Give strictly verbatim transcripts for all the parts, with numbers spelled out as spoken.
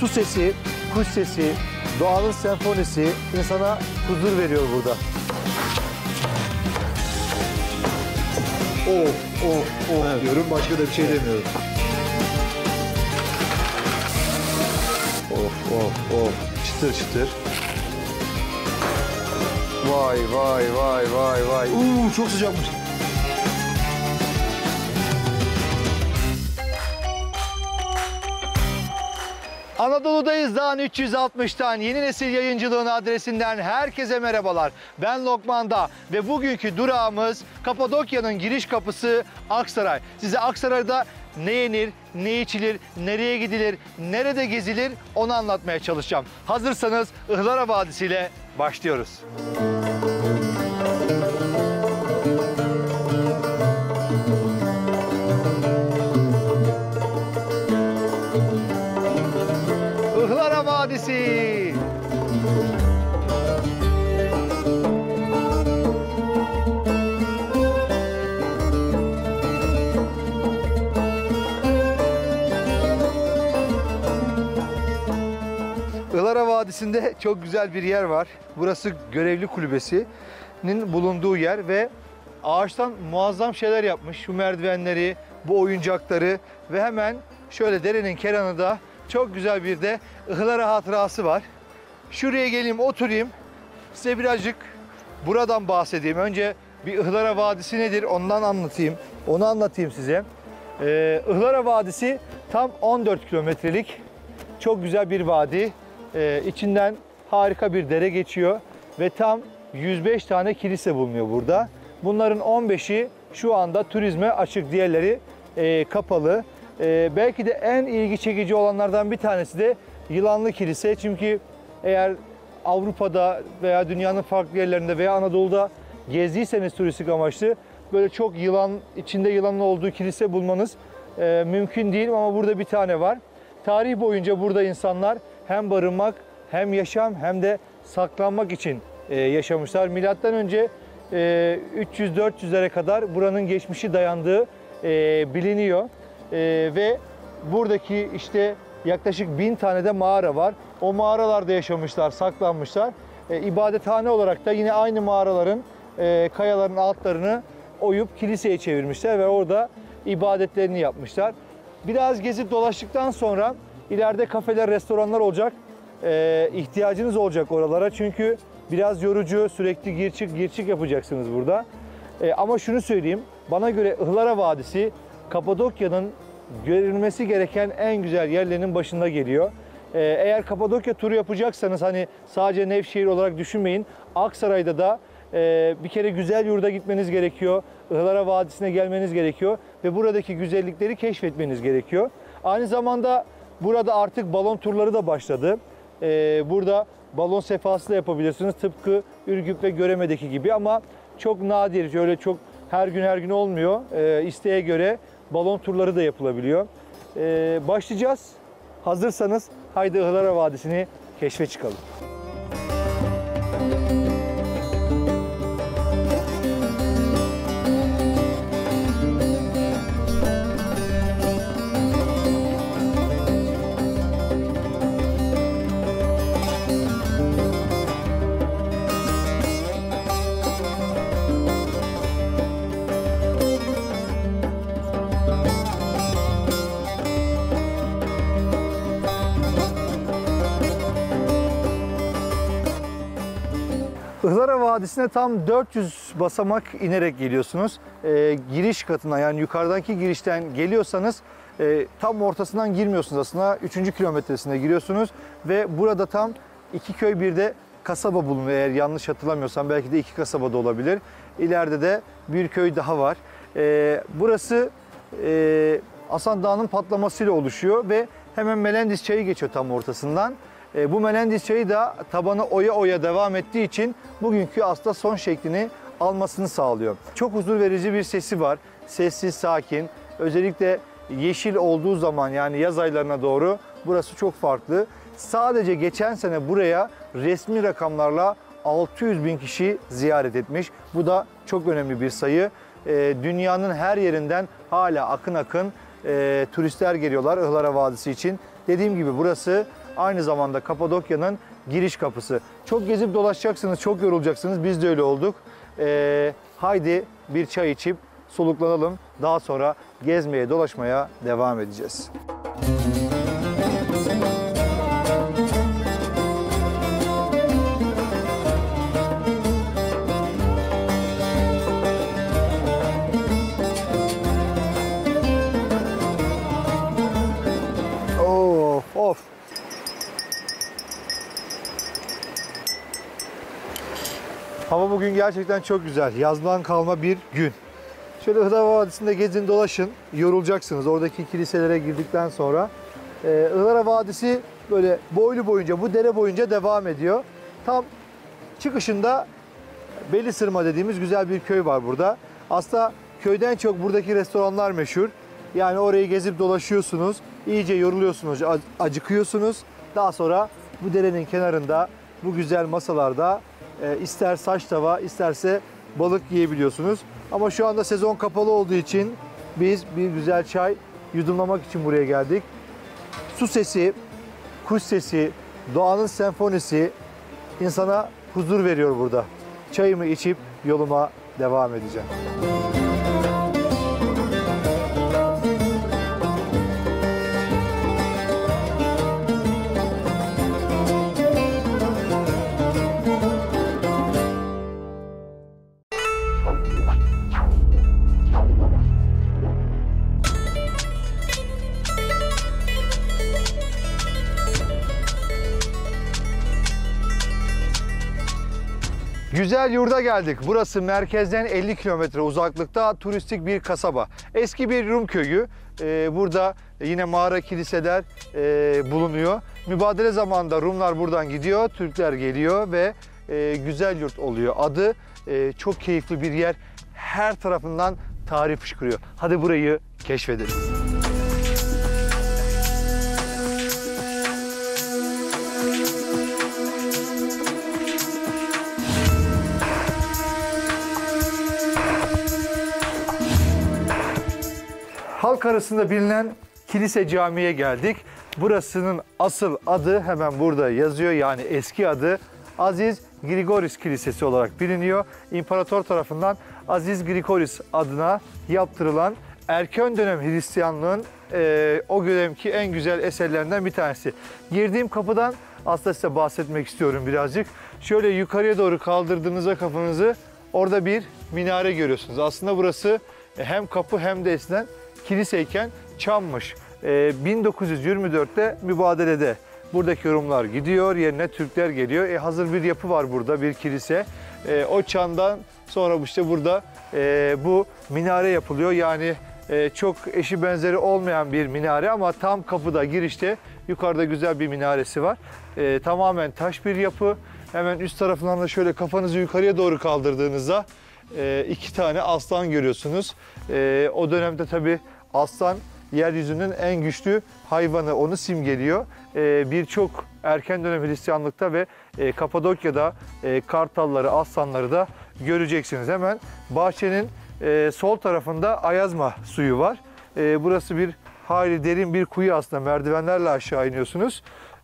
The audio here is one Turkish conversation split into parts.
Su sesi, kuş sesi, doğanın senfonisi insana huzur veriyor burada. Of, of, of evet. diyorum. Başka da bir şey demiyorum. Of, of, of. Çıtır çıtır. Vay, vay, vay, vay, vay. Uuu, çok sıcakmış. Anadolu'dayız Dağın üç yüz altmıştan Yeni Nesil Yayıncılığın adresinden herkese merhabalar. Ben Lokman Dağ ve bugünkü durağımız Kapadokya'nın giriş kapısı Aksaray. Size Aksaray'da ne yenir, ne içilir, nereye gidilir, nerede gezilir onu anlatmaya çalışacağım. Hazırsanız Ihlara Vadisi ile başlıyoruz. Ihlara Vadisi. Ihlara Vadisi'nde çok güzel bir yer var. Burası Görevli Kulübesi'nin bulunduğu yer ve ağaçtan muazzam şeyler yapmış. Şu merdivenleri, bu oyuncakları ve hemen şöyle derenin kenarında çok güzel bir de Ihlara hatırası var. Şuraya geleyim, oturayım. Size birazcık buradan bahsedeyim. Önce bir Ihlara Vadisi nedir ondan anlatayım. Onu anlatayım size. Ee, Ihlara Vadisi tam on dört kilometrelik çok güzel bir vadi. Ee, içinden harika bir dere geçiyor ve tam yüz beş tane kilise bulunuyor burada. Bunların on beşi şu anda turizme açık, diğerleri e, kapalı. Ee, belki de en ilgi çekici olanlardan bir tanesi de Yılanlı Kilise. Çünkü eğer Avrupa'da veya dünyanın farklı yerlerinde veya Anadolu'da gezdiyseniz turistik amaçlı böyle çok yılan, içinde yılanın olduğu kilise bulmanız e, mümkün değil ama burada bir tane var. Tarih boyunca burada insanlar hem barınmak hem yaşam hem de saklanmak için e, yaşamışlar. Milattan önce e, üç yüz dört yüzlere kadar buranın geçmişi dayandığı e, biliniyor. E, ve buradaki işte yaklaşık bin tane de mağara var. O mağaralarda yaşamışlar, saklanmışlar. E, ibadethane olarak da yine aynı mağaraların e, kayaların altlarını oyup kiliseye çevirmişler ve orada ibadetlerini yapmışlar. Biraz gezip dolaştıktan sonra ileride kafeler, restoranlar olacak. E, ihtiyacınız olacak oralara çünkü biraz yorucu, sürekli gir çık gir çık yapacaksınız burada. E, ama şunu söyleyeyim, bana göre Ihlara Vadisi Kapadokya'nın görülmesi gereken en güzel yerlerinin başında geliyor. Ee, eğer Kapadokya turu yapacaksanız hani sadece Nevşehir olarak düşünmeyin. Aksaray'da da e, bir kere Güzelyurt'a gitmeniz gerekiyor. Ihlara Vadisi'ne gelmeniz gerekiyor ve buradaki güzellikleri keşfetmeniz gerekiyor. Aynı zamanda burada artık balon turları da başladı. Ee, burada balon sefası da yapabilirsiniz. Tıpkı Ürgüp ve Göreme'deki gibi ama çok nadir, öyle çok her gün her gün olmuyor. Ee, isteğe göre balon turları da yapılabiliyor. Ee, başlayacağız. Hazırsanız haydi Ihlara Vadisi'ni keşfe çıkalım. Ihlara Vadisi'ne tam dört yüz basamak inerek geliyorsunuz. Ee, giriş katına yani yukarıdaki girişten geliyorsanız e, tam ortasından girmiyorsunuz aslında. üçüncü kilometresine giriyorsunuz ve burada tam iki köy bir de kasaba bulunuyor. Eğer yanlış hatırlamıyorsam belki de iki kasaba da olabilir. İleride de bir köy daha var. Ee, burası e, Hasan Dağı'nın patlamasıyla oluşuyor ve hemen Melendiz Çayı geçiyor tam ortasından. E, bu Melendiz Çayı da tabanı oya oya devam ettiği için bugünkü aslında son şeklini almasını sağlıyor. Çok huzur verici bir sesi var. Sessiz, sakin. Özellikle yeşil olduğu zaman yani yaz aylarına doğru burası çok farklı. Sadece geçen sene buraya resmi rakamlarla altı yüz bin kişi ziyaret etmiş. Bu da çok önemli bir sayı. E, dünyanın her yerinden hala akın akın e, turistler geliyorlar Ihlara Vadisi için. Dediğim gibi burası aynı zamanda Kapadokya'nın giriş kapısı. Çok gezip dolaşacaksınız, çok yorulacaksınız. Biz de öyle olduk. Ee, haydi bir çay içip soluklanalım. Daha sonra gezmeye, dolaşmaya devam edeceğiz. Of of. Hava bugün gerçekten çok güzel. Yazdan kalma bir gün. Şöyle Ihlara Vadisi'nde gezin dolaşın. Yorulacaksınız. Oradaki kiliselere girdikten sonra. Ee, Ihlara Vadisi böyle boylu boyunca, bu dere boyunca devam ediyor. Tam çıkışında Belisırma dediğimiz güzel bir köy var burada. Aslında köyden çok buradaki restoranlar meşhur. Yani orayı gezip dolaşıyorsunuz. İyice yoruluyorsunuz, acıkıyorsunuz. Daha sonra bu derenin kenarında bu güzel masalarda e, ister saç tava isterse balık yiyebiliyorsunuz. Ama şu anda sezon kapalı olduğu için biz bir güzel çay yudumlamak için buraya geldik. Su sesi, kuş sesi, doğanın senfonisi insana huzur veriyor burada. Çayımı içip yoluma devam edeceğim. Güzel Yurt'a geldik. Burası merkezden elli kilometre uzaklıkta turistik bir kasaba. Eski bir Rum köyü. Ee, burada yine mağara, kiliseler e, bulunuyor. Mübadele zamanında Rumlar buradan gidiyor, Türkler geliyor ve e, Güzel Yurt oluyor. Adı e, çok keyifli bir yer. Her tarafından tarih fışkırıyor. Hadi burayı keşfedelim. Halk arasında bilinen kilise camiye geldik. Burasının asıl adı hemen burada yazıyor. Yani eski adı Aziz Grigoris Kilisesi olarak biliniyor. İmparator tarafından Aziz Grigoris adına yaptırılan erken dönem Hristiyanlığın e, o dönemki en güzel eserlerinden bir tanesi. Girdiğim kapıdan aslında size bahsetmek istiyorum birazcık. Şöyle yukarıya doğru kaldırdığınızda kafanızı orada bir minare görüyorsunuz. Aslında burası hem kapı hem de eskiden kiliseyken çammış. Ee, bin dokuz yüz yirmi dörtte mübadelede buradaki Rumlar gidiyor, yerine Türkler geliyor. E, hazır bir yapı var burada, bir kilise. E, o çandan sonra işte burada e, bu minare yapılıyor. Yani e, çok eşi benzeri olmayan bir minare ama tam kapıda, girişte yukarıda güzel bir minaresi var. E, tamamen taş bir yapı. Hemen üst tarafından da şöyle kafanızı yukarıya doğru kaldırdığınızda e, iki tane aslan görüyorsunuz. E, o dönemde tabii aslan yeryüzünün en güçlü hayvanı, onu simgeliyor. Ee, Birçok erken dönem Hristiyanlıkta ve e, Kapadokya'da e, kartalları, aslanları da göreceksiniz. Hemen bahçenin e, sol tarafında Ayazma suyu var. E, burası bir hayli derin bir kuyu aslında, merdivenlerle aşağı iniyorsunuz.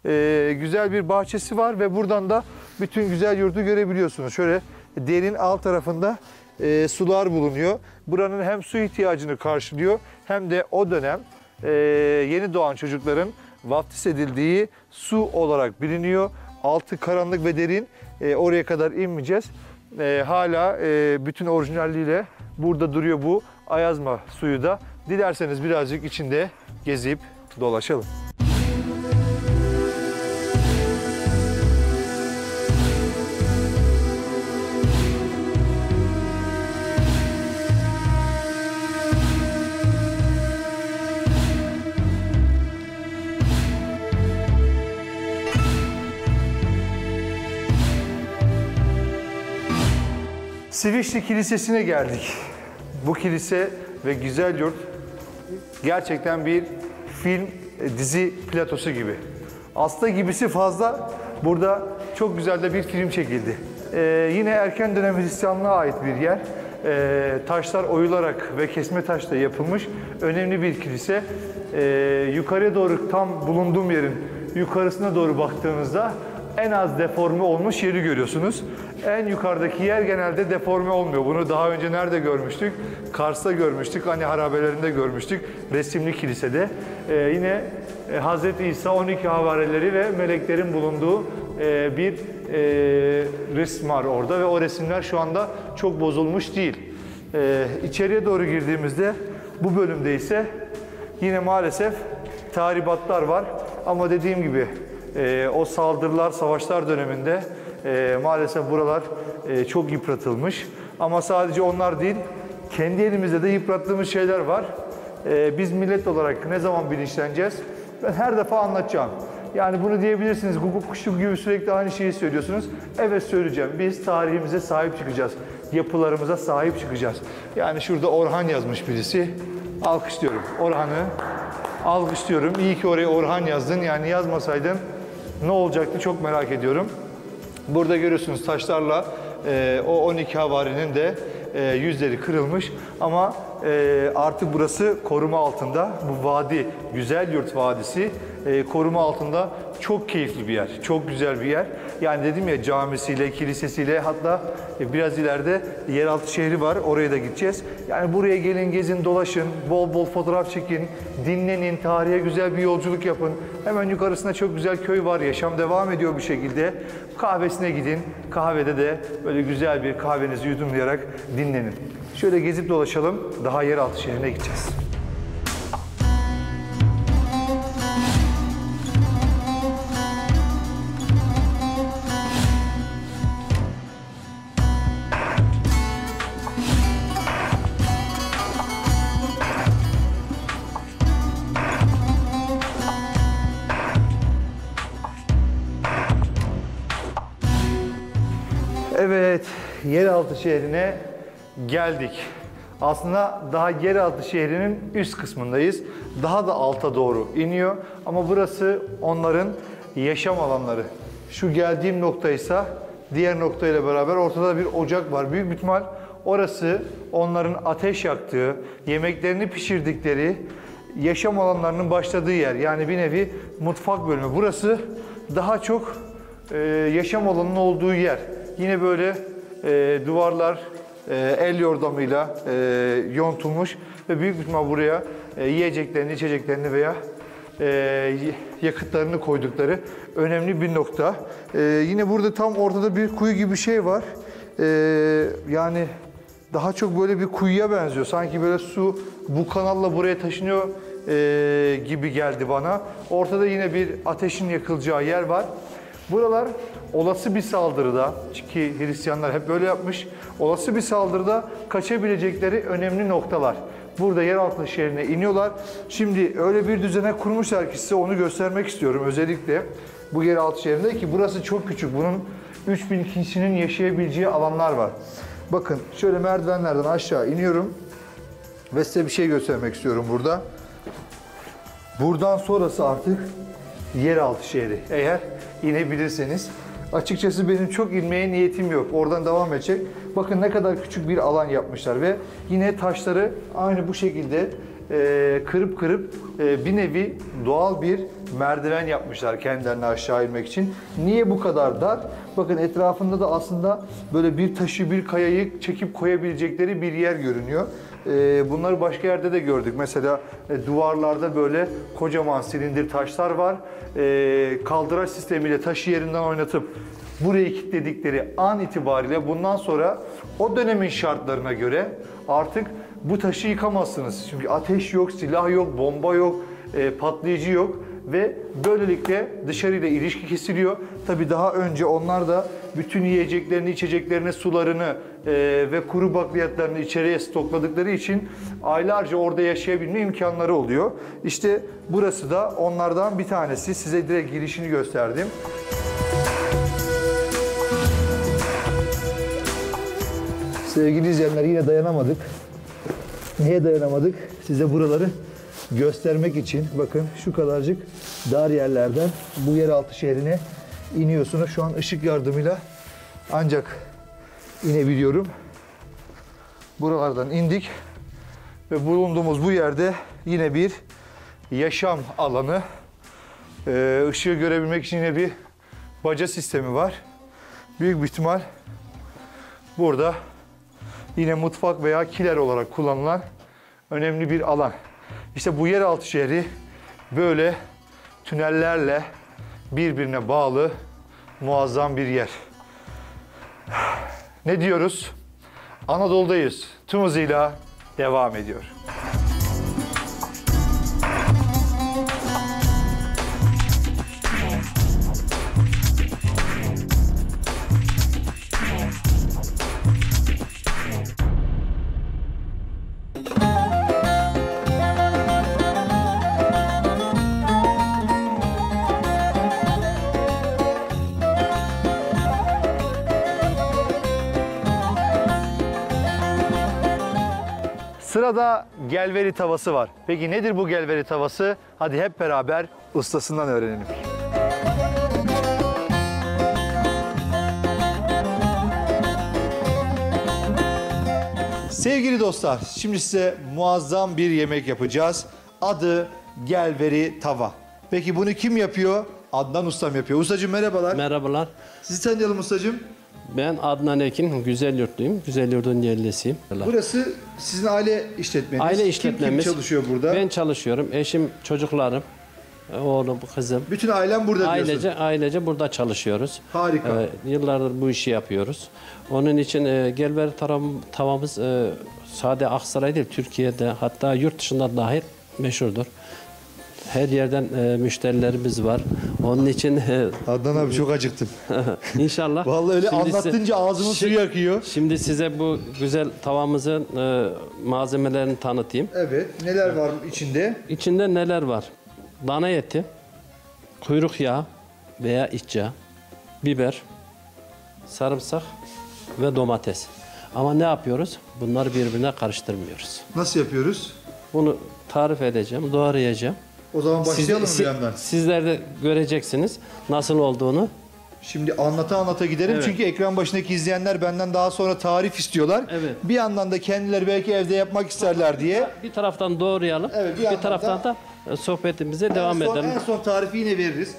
E, güzel bir bahçesi var ve buradan da bütün Güzel Yurt'u görebiliyorsunuz. Şöyle derin alt tarafında E, sular bulunuyor. Buranın hem su ihtiyacını karşılıyor hem de o dönem e, yeni doğan çocukların vaftiz edildiği su olarak biliniyor. Altı karanlık ve derin. E, oraya kadar inmeyeceğiz. E, hala e, bütün orijinalliğiyle burada duruyor bu Ayazma suyu da. Dilerseniz birazcık içinde gezip dolaşalım. Sivişli Kilisesi'ne geldik. Bu kilise ve Güzel Yurt gerçekten bir film, dizi platosu gibi. Aslında gibisi fazla. Burada çok güzel de bir film çekildi. Ee, yine erken dönem Hristiyanlığa ait bir yer. Ee, taşlar oyularak ve kesme taşla yapılmış önemli bir kilise. Ee, yukarıya doğru tam bulunduğum yerin yukarısına doğru baktığınızda en az deforme olmuş yeri görüyorsunuz. En yukarıdaki yer genelde deforme olmuyor. Bunu daha önce nerede görmüştük? Kars'ta görmüştük, hani harabelerinde görmüştük. Resimli kilisede. Ee, yine e, Hazreti İsa on iki havarileri ve meleklerin bulunduğu e, bir e, resim var orada ve o resimler şu anda çok bozulmuş değil. Ee, içeriye doğru girdiğimizde bu bölümde ise yine maalesef tahribatlar var. Ama dediğim gibi e, o saldırılar, savaşlar döneminde e, maalesef buralar e, çok yıpratılmış. Ama sadece onlar değil, kendi elimizde de yıprattığımız şeyler var. E, biz millet olarak ne zaman bilinçleneceğiz? Ben her defa anlatacağım. Yani bunu diyebilirsiniz, guguk kuşu gibi sürekli aynı şeyi söylüyorsunuz. Evet, söyleyeceğim. Biz tarihimize sahip çıkacağız. Yapılarımıza sahip çıkacağız. Yani şurada Orhan yazmış birisi. Alkışlıyorum. Orhan'ı alkışlıyorum. İyi ki oraya Orhan yazdın. Yani yazmasaydın ne olacaktı çok merak ediyorum. Burada görüyorsunuz taşlarla e, o on iki havarinin de e, yüzleri kırılmış. Ama e, artık burası koruma altında. Bu vadi, Güzelyurt Vadisi e, koruma altında. Çok keyifli bir yer, çok güzel bir yer. Yani dedim ya, camisiyle, kilisesiyle, hatta biraz ileride yeraltı şehri var, oraya da gideceğiz. Yani buraya gelin, gezin, dolaşın, bol bol fotoğraf çekin, dinlenin, tarihe güzel bir yolculuk yapın. Hemen yukarısında çok güzel köy var, yaşam devam ediyor bir şekilde. Kahvesine gidin, kahvede de böyle güzel bir kahvenizi yudumlayarak dinlenin. Şöyle gezip dolaşalım, daha yeraltı şehrine gideceğiz. Evet, yeraltı şehrine geldik. Aslında daha yeraltı şehrinin üst kısmındayız. Daha da alta doğru iniyor. Ama burası onların yaşam alanları. Şu geldiğim noktaysa diğer noktayla beraber ortada bir ocak var. Büyük ihtimal orası onların ateş yaktığı, yemeklerini pişirdikleri, yaşam alanlarının başladığı yer. Yani bir nevi mutfak bölümü. Burası daha çok e, yaşam alanının olduğu yer. Yine böyle e, duvarlar e, el yordamıyla e, yontulmuş ve büyük bir ihtimal buraya e, yiyeceklerini, içeceklerini veya e, yakıtlarını koydukları önemli bir nokta. E, yine burada tam ortada bir kuyu gibi bir şey var. E, yani daha çok böyle bir kuyuya benziyor. Sanki böyle su bu kanalla buraya taşınıyor e, gibi geldi bana. Ortada yine bir ateşin yakılacağı yer var. Buralar olası bir saldırıda, ki Hristiyanlar hep böyle yapmış, olası bir saldırıda kaçabilecekleri önemli noktalar. Burada yeraltı şehrine iniyorlar. Şimdi öyle bir düzene kurmuşlar ki size onu göstermek istiyorum. Özellikle bu yeraltı şehrinde, ki burası çok küçük. Bunun üç bin kişinin yaşayabileceği alanlar var. Bakın şöyle merdivenlerden aşağı iniyorum ve size bir şey göstermek istiyorum burada. Buradan sonrası artık yeraltı şehri. Eğer inebilirseniz. Açıkçası benim çok inmeye niyetim yok. Oradan devam edecek. Bakın ne kadar küçük bir alan yapmışlar ve yine taşları aynı bu şekilde e, kırıp kırıp e, bir nevi doğal bir merdiven yapmışlar kendilerine aşağı inmek için. Niye bu kadar dar? Bakın etrafında da aslında böyle bir taşı, bir kayayı çekip koyabilecekleri bir yer görünüyor. E, bunları başka yerde de gördük. Mesela e, duvarlarda böyle kocaman silindir taşlar var. E, kaldıraç sistemiyle taşı yerinden oynatıp burayı kilitledikleri an itibariyle bundan sonra o dönemin şartlarına göre artık bu taşı yıkamazsınız. Çünkü ateş yok, silah yok, bomba yok, e, patlayıcı yok ve böylelikle dışarıyla ilişki kesiliyor. Tabii daha önce onlar da bütün yiyeceklerini, içeceklerini, sularını e, ve kuru bakliyatlarını içeriye stokladıkları için aylarca orada yaşayabilme imkanları oluyor. İşte burası da onlardan bir tanesi. Size direkt girişini gösterdim. Sevgili izleyenler, yine dayanamadık. Niye dayanamadık? Size buraları göstermek için. Bakın şu kadarcık dar yerlerden bu yeraltı şehrine iniyorsunuz. Şu an ışık yardımıyla ancak inebiliyorum. Buralardan indik ve bulunduğumuz bu yerde yine bir yaşam alanı. Ee, ışığı görebilmek için yine bir baca sistemi var. Büyük bir ihtimal burada yine mutfak veya kiler olarak kullanılan önemli bir alan. İşte bu yeraltı şehri böyle tünellerle birbirine bağlı muazzam bir yer. Ne diyoruz? Anadolu'dayız. Tüm hızıyla devam ediyor. Sırada gelveri tavası var. Peki nedir bu gelveri tavası? Hadi hep beraber ustasından öğrenelim. Sevgili dostlar, şimdi size muazzam bir yemek yapacağız. Adı gelveri tava. Peki bunu kim yapıyor? Adnan Ustam yapıyor. Ustacığım merhabalar. Merhabalar. Sizi tanıyalım ustacığım. Ben Adnan Ekin, Güzelyurtluyum. Güzelyurt'un yerlisiyim. Burası sizin aile işletmeniz. Aile işletmemiz. Kim, kim çalışıyor burada? Ben çalışıyorum. Eşim, çocuklarım, oğlum, kızım. Bütün ailem burada diyorsun. Ailece, ailece burada çalışıyoruz. Harika. Ee, yıllardır bu işi yapıyoruz. Onun için e, gelveri taram, tavamız e, sade Aksaray değil, Türkiye'de hatta yurt dışında dahil meşhurdur. Her yerden e, müşterilerimiz var. Onun için e, Adnan abi çok acıktım. inşallah. Vallahi öyle Şimdi anlattınca size, ağzımın suyu akıyor. Şimdi size bu güzel tavamızın e, malzemelerini tanıtayım. Evet. Neler var içinde? İçinde neler var? Dana eti, kuyruk yağı veya iç yağı, biber, sarımsak ve domates. Ama ne yapıyoruz? Bunları birbirine karıştırmıyoruz. Nasıl yapıyoruz? Bunu tarif edeceğim, doğrayacağım. O zaman başlayalım Siz- bir yandan. Sizler de göreceksiniz nasıl olduğunu. Şimdi anlata anlata giderim Evet. çünkü ekran başındaki izleyenler benden daha sonra tarif istiyorlar. Evet. Bir yandan da kendileri belki evde yapmak isterler diye. Bir taraftan doğrayalım, Evet, bir bir, yandan taraftan da e, sohbetimize devam en son, edelim. En son tarifi yine veririz.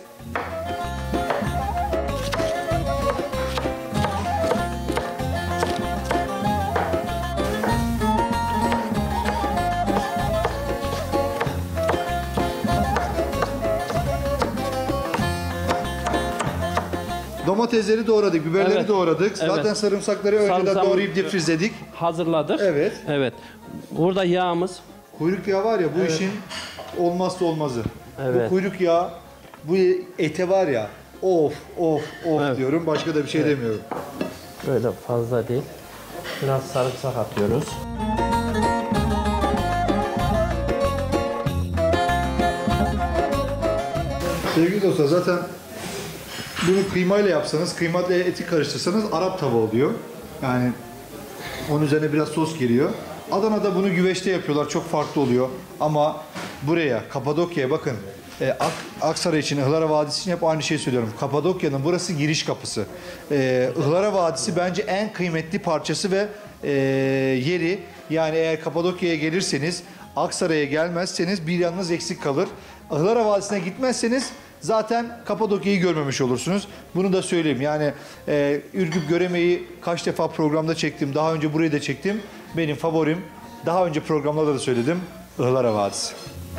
Domatesleri doğradık, biberleri Evet. doğradık. Evet. Zaten sarımsakları önceden Sarımsak- doğrayıp difrizledik. Hazırladık. Evet. Evet. Burada yağımız. Kuyruk yağı var ya bu işin olmazsa olmazı. Evet. Bu kuyruk yağı, bu ete var ya of of of Evet. diyorum. Başka da bir şey demiyorum. Böyle fazla değil. Biraz sarımsak atıyoruz. Sevgili dostlar zaten bunu kıymayla yapsanız, kıymayla eti karıştırsanız Arap tava oluyor. Yani onun üzerine biraz sos geliyor. Adana'da bunu güveçte yapıyorlar. Çok farklı oluyor. Ama buraya, Kapadokya'ya bakın. E, Ak, Aksaray için, Ihlara Vadisi için hep aynı şeyi söylüyorum. Kapadokya'nın burası giriş kapısı. E, Ihlara Vadisi bence en kıymetli parçası ve e, yeri. Yani eğer Kapadokya'ya gelirseniz, Aksaray'a gelmezseniz bir yanınız eksik kalır. Ihlara Vadisi'ne gitmezseniz zaten Kapadokya'yı görmemiş olursunuz. Bunu da söyleyeyim. Yani e, Ürgüp Göreme'yi kaç defa programda çektim. Daha önce burayı da çektim. Benim favorim. Daha önce programlarda da söyledim. Ihlara Vadisi.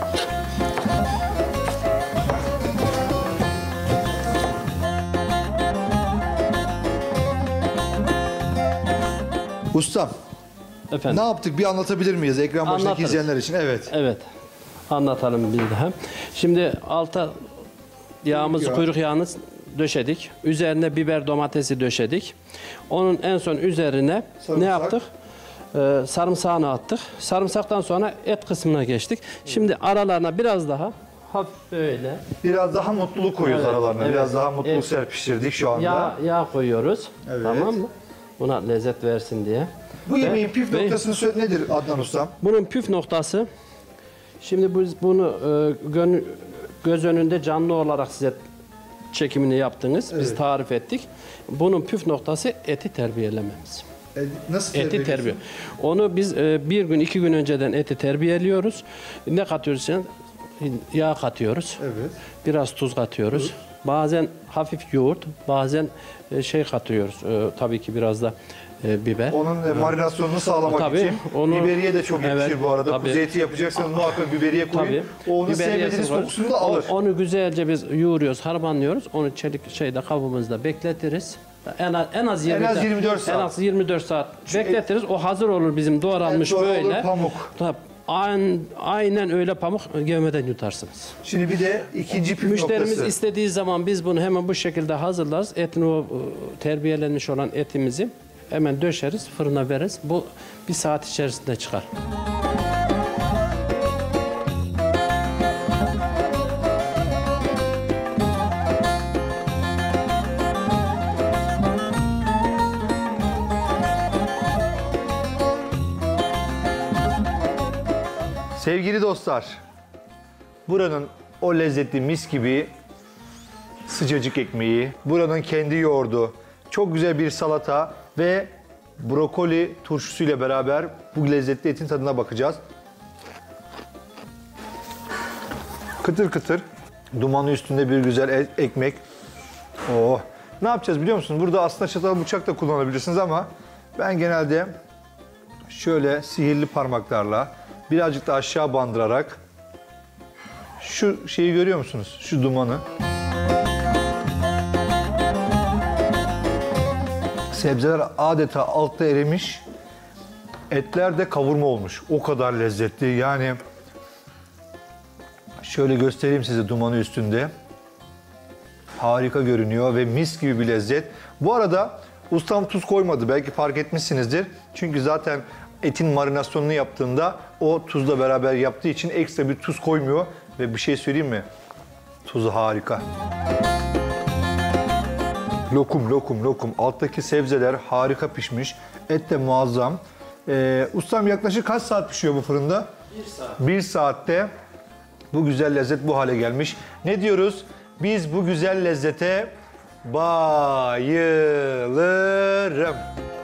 Ustam, Efendim. ne yaptık? Bir anlatabilir miyiz ekran başındaki Anlatırız. izleyenler için? Evet. Evet. Anlatalım bir daha. Şimdi alta yağımızı, Kuyruk yağı. kuyruk yağını döşedik. Üzerine biber, domatesi döşedik. Onun en son üzerine Sarımsak. ne yaptık? Ee, sarımsağını attık. Sarımsaktan sonra et kısmına geçtik. Şimdi aralarına biraz daha hafif böyle Biraz daha mutluluk koyuyoruz Evet, aralarına. evet. Biraz daha mutluluk Evet. serpiştirdik şu anda. yağ, yağ koyuyoruz. Evet. Tamam mı? Buna lezzet versin diye. Bu yemeğin püf ve- noktası söyle- nedir Adnan Ustam? Bunun püf noktası, şimdi biz bunu e, gön- göz önünde canlı olarak size çekimini yaptınız. Biz Evet. tarif ettik. Bunun püf noktası eti terbiyelememiz. E, nasıl Eti terbiye terbiye. Onu biz e, bir gün, iki gün önceden eti terbiyeliyoruz. Ne katıyoruz içine? yağ katıyoruz. Evet. Biraz tuz katıyoruz. Bazen hafif yoğurt, bazen e, şey katıyoruz. E, tabii ki biraz da e, biber. Onun e, marinasyonunu sağlamak Tabii, için onu- biberiye de çok yakışır Evet, bu arada. tabii. Kuzu eti yapacaksanız muhakkak biberiye koyun. Tabii. O onu Biber sevmediğiniz yazısı var. kokusunu da alır. O- Onu güzelce biz yoğuruyoruz, harmanlıyoruz. Onu çelik şeyde kabımızda bekletiriz. En az en az, En az yirmi dört saat. En az yirmi dört saat bekletiriz. O hazır olur bizim doğranmış Evet, doğru olur, böyle. pamuk. Tabii. Aynen, aynen öyle pamuk gövmeden yutarsınız. Şimdi bir de ikinci püf Müşterimiz noktası. istediği zaman biz bunu hemen bu şekilde hazırlarız. Etin o e, terbiyelenmiş olan etimizi hemen döşeriz, fırına veririz. Bu bir saat içerisinde çıkar. Sevgili dostlar, buranın o lezzetli mis gibi sıcacık ekmeği, buranın kendi yoğurdu, çok güzel bir salata ve brokoli turşusuyla beraber bu lezzetli etin tadına bakacağız. Kıtır kıtır, dumanı üstünde bir güzel e- ekmek. Oh. Ne yapacağız biliyor musunuz? Burada aslında çatal bıçak da kullanabilirsiniz ama ben genelde şöyle sihirli parmaklarla birazcık da aşağı bandırarak şu şeyi görüyor musunuz? Şu dumanı. Sebzeler adeta altta erimiş. Etler de kavurma olmuş. O kadar lezzetli. Yani şöyle göstereyim size dumanı üstünde. Harika görünüyor ve mis gibi bir lezzet. Bu arada ustam tuz koymadı. Belki fark etmişsinizdir. Çünkü zaten etin marinasyonunu yaptığında o tuzla beraber yaptığı için ekstra bir tuz koymuyor. Ve bir şey söyleyeyim mi? Tuzu harika. Lokum, lokum, lokum. Alttaki sebzeler harika pişmiş. Et de muazzam. Ee, ustam yaklaşık kaç saat pişiyor bu fırında? Bir saat. Bir saatte bu güzel lezzet bu hale gelmiş. Ne diyoruz? Biz bu güzel lezzete bayılırım.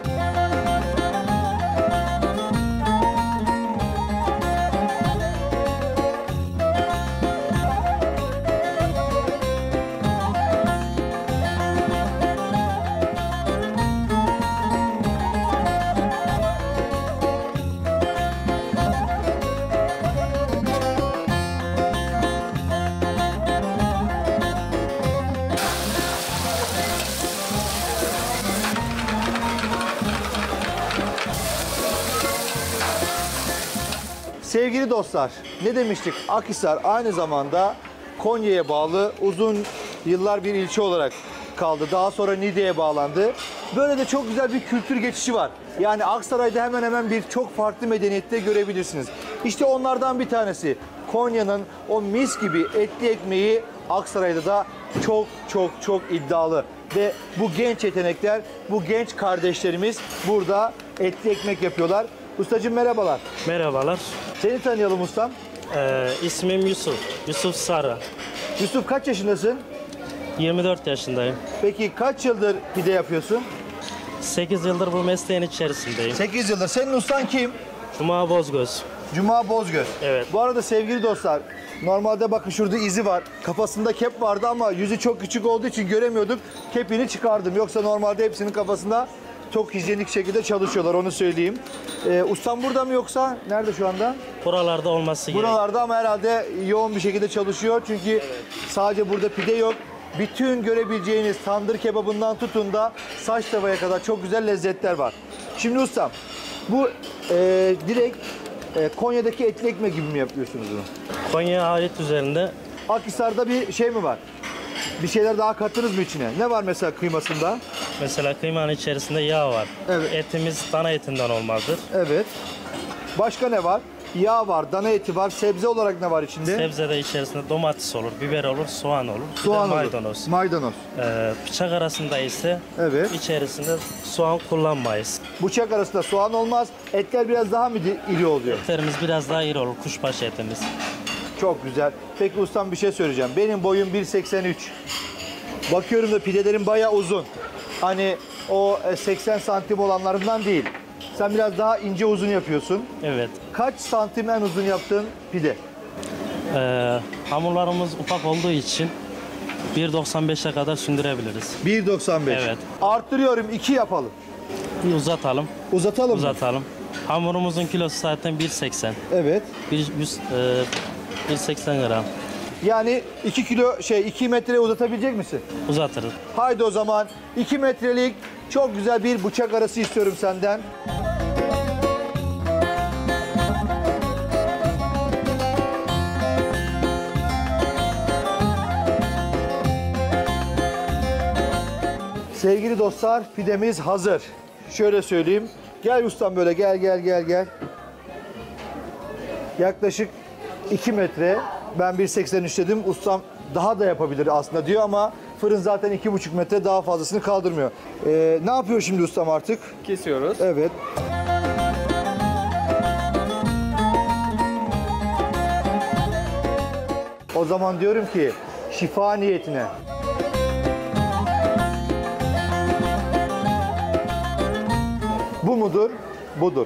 Sevgili dostlar, ne demiştik? Akhisar aynı zamanda Konya'ya bağlı uzun yıllar bir ilçe olarak kaldı. Daha sonra Niğde'ye bağlandı. Böyle de çok güzel bir kültür geçişi var. Yani Aksaray'da hemen hemen bir çok farklı medeniyette görebilirsiniz. İşte onlardan bir tanesi. Konya'nın o mis gibi etli ekmeği Aksaray'da da çok çok çok iddialı. Ve bu genç yetenekler, bu genç kardeşlerimiz burada etli ekmek yapıyorlar. Ustacığım merhabalar. Merhabalar. Seni tanıyalım ustam. Ee, ismim Yusuf. Yusuf Sarı. Yusuf kaç yaşındasın? yirmi dört yaşındayım. Peki kaç yıldır pide yapıyorsun? sekiz yıldır bu mesleğin içerisindeyim. sekiz yıldır. Senin ustan kim? Cuma Bozgöz. Cuma Bozgöz. Evet. Bu arada sevgili dostlar, normalde bakın şurada izi var. Kafasında kep vardı ama yüzü çok küçük olduğu için göremiyorduk. Kepini çıkardım. Yoksa normalde hepsinin kafasında çok hijyenik şekilde çalışıyorlar, onu söyleyeyim. Ee, ustam burada mı yoksa? Nerede şu anda? Buralarda olması gerekiyor. Buralarda ama herhalde yoğun bir şekilde çalışıyor. Çünkü sadece burada pide yok. Bütün görebileceğiniz tandır kebabından tutun da saç tavaya kadar çok güzel lezzetler var. Şimdi ustam, bu e, direkt e, Konya'daki etli ekmek gibi mi yapıyorsunuz bunu? Konya alet üzerinde Akhisar'da bir şey mi var? Bir şeyler daha kattınız mı içine? Ne var mesela kıymasında? mesela kıymanın içerisinde yağ var. Evet. Etimiz dana etinden olmalıdır. Evet. Başka ne var? Yağ var, dana eti var. Sebze olarak ne var içinde? Sebzede içerisinde domates olur, biber olur, soğan olur. Bir Soğan de olur. maydanoz. Maydanoz. Ee, bıçak arasında ise Evet. içerisinde soğan kullanmayız. Bıçak arasında soğan olmaz. Etler biraz daha mı di- iri oluyor? Etlerimiz biraz daha iri olur, kuşbaşı etimiz. Çok güzel. Peki ustam bir şey söyleyeceğim. Benim boyum bir seksen üç. Bakıyorum da pidelerim bayağı uzun. Hani o e, seksen santim olanlarından değil. Sen biraz daha ince uzun yapıyorsun. Evet. Kaç santim en uzun yaptığın pide? Ee, hamurlarımız ufak olduğu için bir doksan beşe kadar sündürebiliriz. bir doksan beş. Evet. Arttırıyorum, iki yapalım. Bir uzatalım, Uzatalım mı? uzatalım. Hamurumuzun kilosu zaten bir seksen. Evet. Bir, yüz, e, bir seksen gram. Yani iki kilo şey iki metre uzatabilecek misin? Uzatırız. Haydi o zaman iki metrelik çok güzel bir bıçak arası istiyorum senden. Sevgili dostlar, pidemiz hazır. Şöyle söyleyeyim. Gel ustam, böyle gel gel gel gel. Yaklaşık iki metre. Ben bir seksen üç dedim. Ustam daha da yapabilir aslında diyor ama fırın zaten iki buçuk metre, daha fazlasını kaldırmıyor. Ee, ne yapıyor şimdi ustam artık? Kesiyoruz. Evet. O zaman diyorum ki şifa niyetine. Bu mudur? Budur.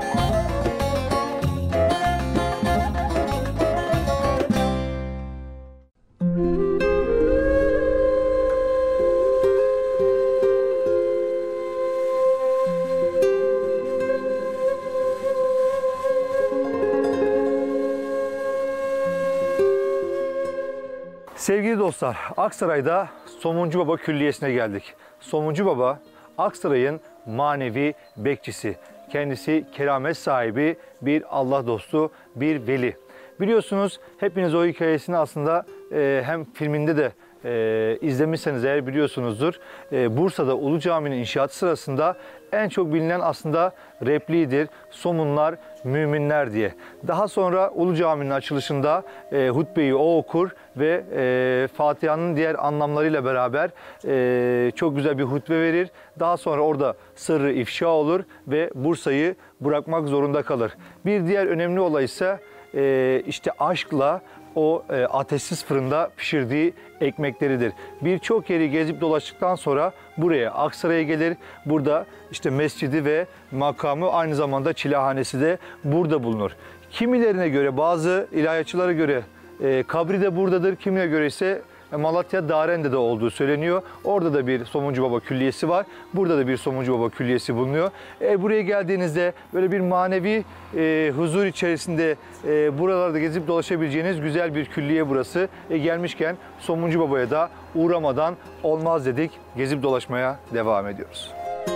Sevgili dostlar, Aksaray'da Somuncu Baba Külliyesi'ne geldik. Somuncu Baba, Aksaray'ın manevi bekçisi. Kendisi keramet sahibi, bir Allah dostu, bir veli. Biliyorsunuz, hepiniz o hikayesini aslında e, hem filminde de e, izlemişseniz eğer biliyorsunuzdur. E, Bursa'da Ulu Cami'nin inşaatı sırasında en çok bilinen aslında repliğidir. Somunlar müminler diye. Daha sonra Ulu Cami'nin açılışında e, hutbeyi o okur ve e, Fatiha'nın diğer anlamlarıyla beraber e, çok güzel bir hutbe verir. Daha sonra orada sırrı ifşa olur ve Bursa'yı bırakmak zorunda kalır. Bir diğer önemli olay ise e, işte aşkla o e, ateşsiz fırında pişirdiği ekmekleridir. Birçok yeri gezip dolaştıktan sonra buraya, Aksaray'a gelir. Burada işte mescidi ve makamı, aynı zamanda çilehanesi de burada bulunur. Kimilerine göre, bazı ilahiyatçılara göre e, kabri de buradadır. Kimine göre ise Malatya Daren'de de olduğu söyleniyor. Orada da bir Somuncu Baba Külliyesi var. Burada da bir Somuncu Baba Külliyesi bulunuyor. E, buraya geldiğinizde böyle bir manevi e, huzur içerisinde e, buralarda gezip dolaşabileceğiniz güzel bir külliye burası. E, gelmişken Somuncu Baba'ya da uğramadan olmaz dedik. Gezip dolaşmaya devam ediyoruz.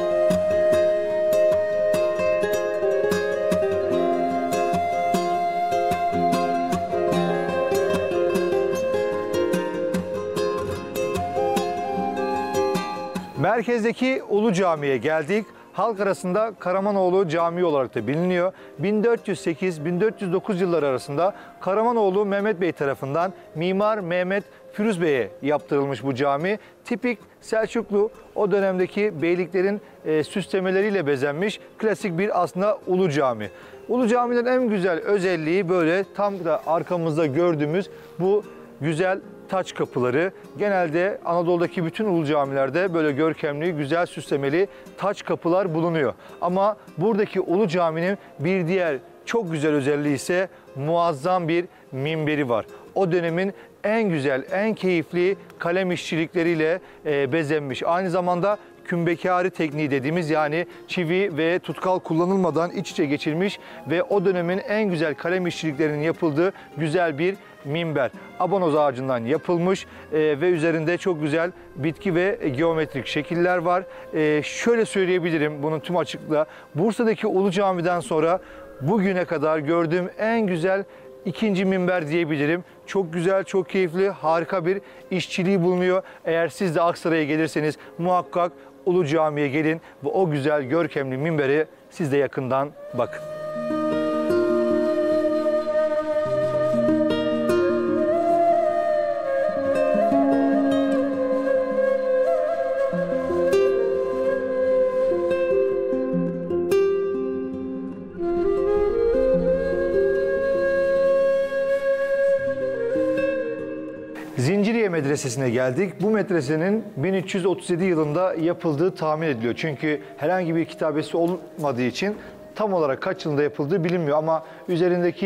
Merkezdeki Ulu Cami'ye geldik. Halk arasında Karamanoğlu Camii olarak da biliniyor. bin dört yüz sekiz bin dört yüz dokuz yılları arasında Karamanoğlu Mehmet Bey tarafından Mimar Mehmet Firuz Bey'e yaptırılmış bu cami. Tipik Selçuklu, o dönemdeki beyliklerin e, süslemeleriyle bezenmiş klasik bir aslında Ulu Cami. Ulu Cami'nin en güzel özelliği böyle tam da arkamızda gördüğümüz bu güzel taç kapıları. Genelde Anadolu'daki bütün ulu camilerde böyle görkemli, güzel süslemeli taç kapılar bulunuyor. Ama buradaki Ulu Cami'nin bir diğer çok güzel özelliği ise muazzam bir minberi var. O dönemin en güzel, en keyifli kalem işçilikleriyle e, bezenmiş. Aynı zamanda kümbekari tekniği dediğimiz, yani çivi ve tutkal kullanılmadan iç içe geçilmiş ve o dönemin en güzel kalem işçiliklerinin yapıldığı güzel bir minber. Abanoz ağacından yapılmış e, ve üzerinde çok güzel bitki ve geometrik şekiller var. E, şöyle söyleyebilirim bunun tüm açıklığı. Bursa'daki Ulu Cami'den sonra bugüne kadar gördüğüm en güzel ikinci minber diyebilirim. Çok güzel, çok keyifli, harika bir işçiliği bulunuyor. Eğer siz de Aksaray'a gelirseniz muhakkak Ulu Cami'ye gelin ve o güzel, görkemli minberi siz de yakından bakın. Zinciriye Medresesi'ne geldik. Bu medresenin bin üç yüz otuz yedi yılında yapıldığı tahmin ediliyor. Çünkü herhangi bir kitabesi olmadığı için tam olarak kaç yılında yapıldığı bilinmiyor. Ama üzerindeki